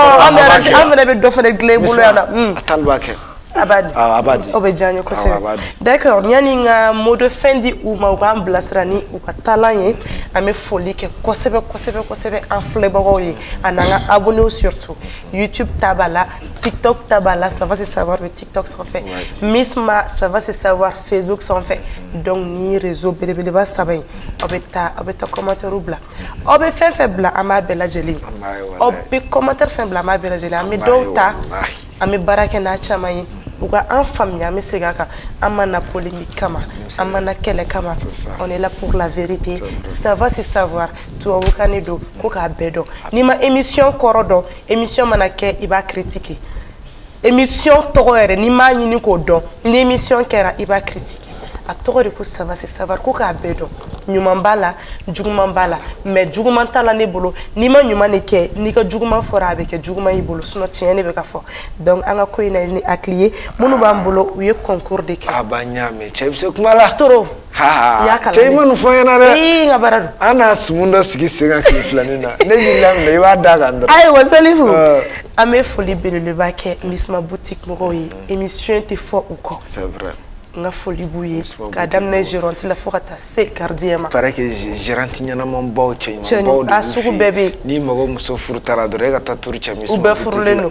on va rage de régler boulot là. Atalbake. Abadi. Abadi. Obejanyo ko se. D'accord, nyani nga mode fendi ou ma wa blasrani ou ka talent ame folie ke kosebe en fleboro yi ananga abonné surtout YouTube tabala, TikTok tabala, ça va se savoir le TikTok s'en fait. Misma ça va se savoir Facebook s'en fait. Donc ni réseau belebele ba sabay. Obeta commentaire bla. Obe fait bla ama bela jeli. Obe commentaire fait bla ama bela jeli ame dota ame baraka na chamayi. Uga en famille mais c'est gaka amana polémique kama amana kele kama on est là pour la vérité ça va se savoir tu au kanedo ko ka bedo ni ma émission korodo émission manake iba critiquer émission toroere ni ma nyini ko do ni émission kera iba critiquer a toro ko ça va se savoir ko ka bedo nyuma mbala juguma mbala mais juguma tala ne bolo ni ma nyuma ne ke ni ka juguma fora avec juguma ibolo suno tiene be ka fo donc anga ko ina ni aklier munu ba mbolo uye concours de ke abanya me chebse kumala toro ya kala tey manu fo yana re ngabaradu ana sumundo sigi sega ki flanina ne yilam ne wa daga ndo ay wasalifu ame foli belele ba ke misma boutique mo yi émission te fo ou ko c'est vrai nga foli bouye ka damne géronti la fokata se cardiema paraît que géronti nyana mon baw chenye baw de asuku bébé ni mago muso furtara do rega ta turu chami so be furleno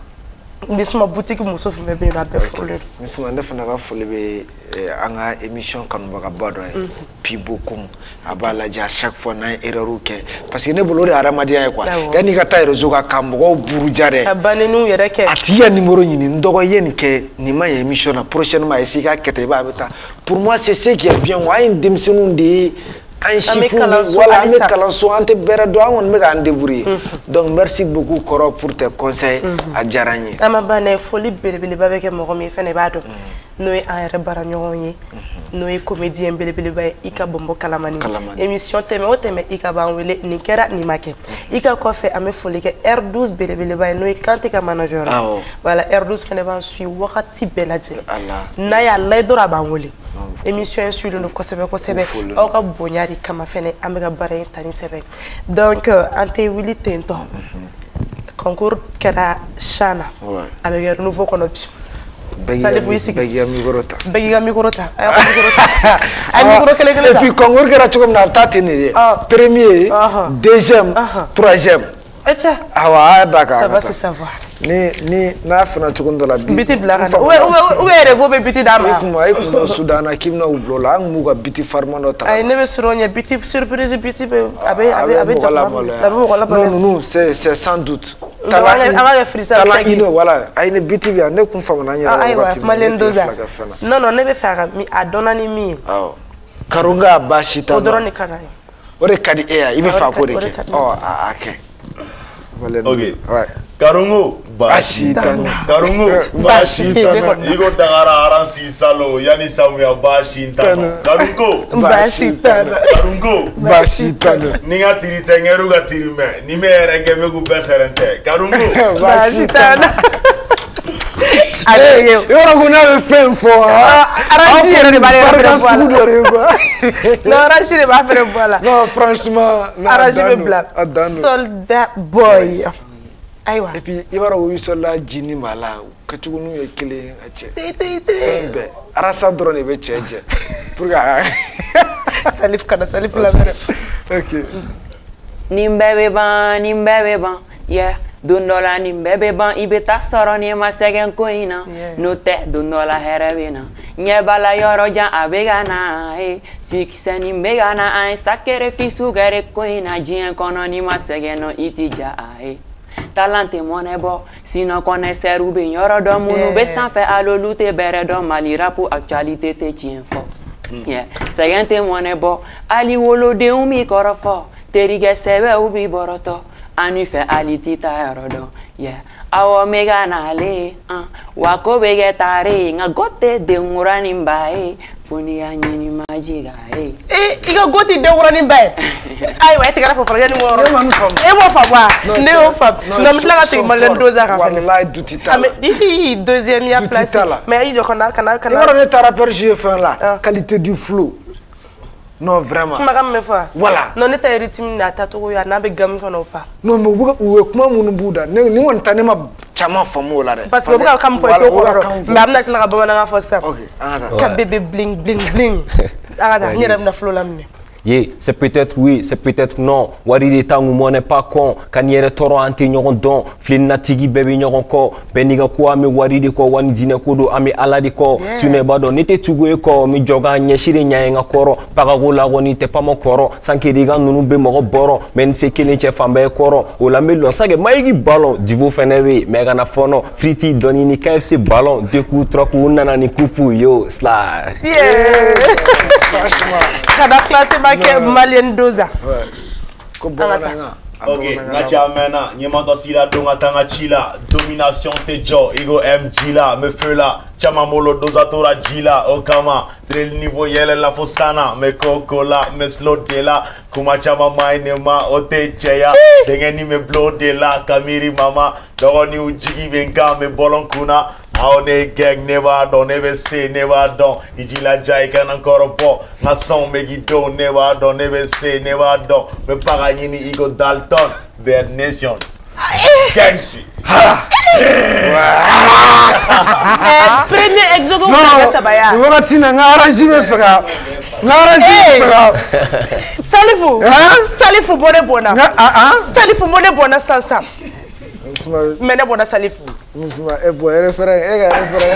misma boutique muso fu bébé na be furleno misma ndefa na ga foli be anga émission kan baga bado pi beaucoup abala ja chaque fois na erreur ke parce que ne bolori aramadia e kwa yani ka ta réseau ka kambo buru jare abanenu yere ke atiya numéro nyini ndogo yen ke ni ma émission na prochainement ici ka kete ba beta pour moi c'est ce qui est bien wa une démission de un chiffre voilà mais kalanso ante bera do on me ga débrouiller donc merci beaucoup Koro pour tes conseils à jarani ama bane folie belebele ba beke mo mi fene ba do noy en rebara ñoye noy comédien belebele ba ika bombo kalamani émission teme o teme ika ba wele ni kera ni make ika ko fe ame folie ke R12 belebele ba noy kanté ka manager voilà R12 fene ba suis wakati beladje na ya lay dora ba wele émission in suivi no kosɛbɛ kosɛbɛ aw ka bonya de kama fɛnɛ an bɛ ka baara in ta ni sɛbɛ donc an tɛ wuli ten tɔ concours kɛra Chana a bɛ kɛ renouveau kɔnɔ bi Salifu i sigi bɛɛ k'i ka micro ta a y'a ka micro ta a ye micro kelen ta et puis concours kɛra cogo min na a bɛ taa ten de ye premier deuxième troisième awa a y'a da kan ça va se savoir ni n'a fɛnɛ cogo dɔ la biti bila ka na ou yɛrɛ fo bɛ biti d'a ma e kun bɛ Sudana k'i bɛna u bila la an kun b'u ka biti farima dɔ ta ayi ne bɛ surɔ ɲɛ biti surprise biti bɛ a bɛ mɔgɔ labalo non non c'est sans doute an ka kɛ frisa sɛgi voilà ayi ni biti bɛ yan ne kun famana n yɛrɛ wagati min non ne bɛ fɛ a dɔnna ni min ye Karunga baasi t'a la o dɔrɔn de ka d'a ye o de ka di e ye i bɛ fɛ a ko de kɛ a kɛ ok Karungo baasi t'a la Karungo baasi t'a la i ko Dagara aransi salo yanni Samuya baasi t'a la Karungo baasi t'a la Karungo baasi t'a la ni ka tiri tɛ ŋɛru ka tiri mɛ ni mɛ yɛrɛ kɛ bɛ k'u bɛɛ sɛrɛn tɛ Karungo baasi t'a la yɔrɔ ko n'a bɛ fɛn fɔ Araji yɛrɛ de b'a fɛnɛ bɔ a la non Araji de b'a fɛnɛ bɔ a la non franchement Araji bɛ bila soldat boy ayiwa et puis i b'a dɔn o wisola jini b'a la kɛcogo n'u ye kelen a cɛ fɛn bɛɛ arasa dɔrɔn de bɛ cɛ jɛ pour que Salif kana Salif lamɛn ok nin bɛɛ bɛ ban yeah don dɔ la nin bɛɛ bɛ ban i bɛ taa sɔrɔ n'i ma sɛgɛn ko in na n'o tɛ don dɔ la hɛrɛ bɛ na ɲɛ b'a la yɔrɔ jan a bɛ ka na sikisɛ nin bɛ ka na an ye sacrifice kɛra ko in na diɲɛ kɔnɔ n'i ma sɛgɛn nɔ i ti ja a ye talent tɛ mɔnɛ bɔ sinon connaisseur bɛ yɔrɔ dɔn minnu bɛ sanfɛ al'olu tɛ bɛrɛ dɔn Mali rap actualité tɛ tiɲɛ fɔ sɛgɛn tɛ mɔnɛ bɔ hali wolodenw b'i kɔrɔ fɔ terikɛ sɛbɛw b'i bɔrɔtɔ an fɛ hali ti taa yɔrɔ dɔn awɔ n bɛ ka nale wa ko bɛ kɛ taare nka go tɛ denkuranin ba ye fo n'i y'a ɲini ma jiga ye i ka go tɛ denkuranin ba ye ayiwa e tigɛra fɔfɔlɔ yanni wɔɔrɔ e m'o faamu wa ne y'o faamu nka n bɛ tila ka segin Malien Doza kan fɛnɛ walayi duti t'a la deuxième ya place mais i jɔ kana i b'a dɔn ne taara perche fɛn la qualité du flow non vraiment kumakan min bɛ fɔ voilà non ne ta ye rythme n'a tacogo ye n'a bɛ gamu kɔnɔ o pas non mais u ye kuma minnu b'u da ni kɔni ta ne ma caman faamu o la dɛ parce que o bɛ ka kan min fɔ i t'o kɔrɔ dɔn mais a bɛna tila ka bamanankan fɔ sisan ok an ka taa ka bébé bling bling bling an ka taa n yɛrɛ bɛna flow laminɛ Yeah, c'est peut-être oui, c'est peut-être non. Wari de temps où on n'est pas con. Quand il y a toro ante nyoron don. Flin natigi bébé nyoron ko. Beniga ko ame wari de ko wani dine kodo ame ala de ko. Sune bado nete tugo ko mi joga nyeshire nyaenga koro. Pagago la woni te pa mo koro. Sanke diga nunu be mo boro. Men se kele che fambe koro. O la melon sage maigi ballon. Divo fenewe mega na fono. Friti doni ni KFC ballon. Deux coups trois coups nana ni kupu yo slide. Yeah. Kada classe Malien Doza. Ok, Nacha Mena, Niemando Sila, Dongatanga Chila, Domination Tejo, Ego M Gila, Me Fela, Chamamolo Dozatora Gila, Okama, Drill Niveau Yele La Fosana, Me Cocola, Me Slow de la, Kuma Chama Mainema, Ote Cheya, Dengeni Me Blow de la, Kamiri Mama, Dogoni Ujigi Venka, Me Bolon Kuna. Aone gang never done, never say never done. Ijila jai can encore po. Na song make it do never done, never say never done. Me paragini ego Dalton, Bad Nation. Gang shit. Premier exogo kwa sabaya. Ni wakati na ngaraji me fera. Ngaraji me fera. Salifu. Salifu bone bona. Salifu bone bona sansa. Mene bona Salifu. Musma boy referent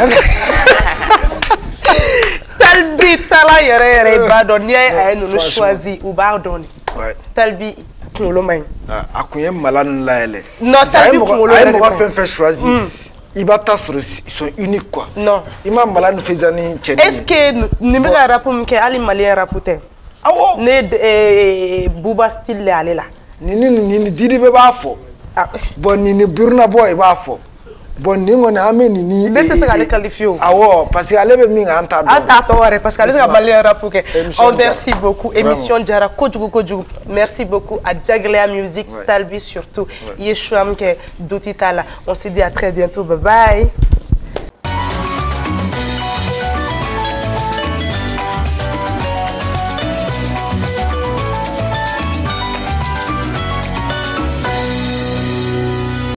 Talbi tala yere ba don ni ay no choisi ou ba don. Talbi kulo man. Akunye malane la ele. Non Talbi kulo ay mo fait choisir. Il va t'assurer ils sont uniques quoi. Non. Il m'a malane faisani tchedi. Est-ce que ni me rap pour que ali malien rapote? Awo ne Bouba style ale la. Ni didi be ba fo. Bon ni Burna Boy ba fo. Bon ni ngone ameni ni bete se gale qualifié awo parce que ale be mi anta do parce que ale se balé rap ke on merci beaucoup émission Jara kojugu merci beaucoup à Jaglea Music Talbi surtout Yeshua ke Dotitala on se dit à très bientôt bye bye.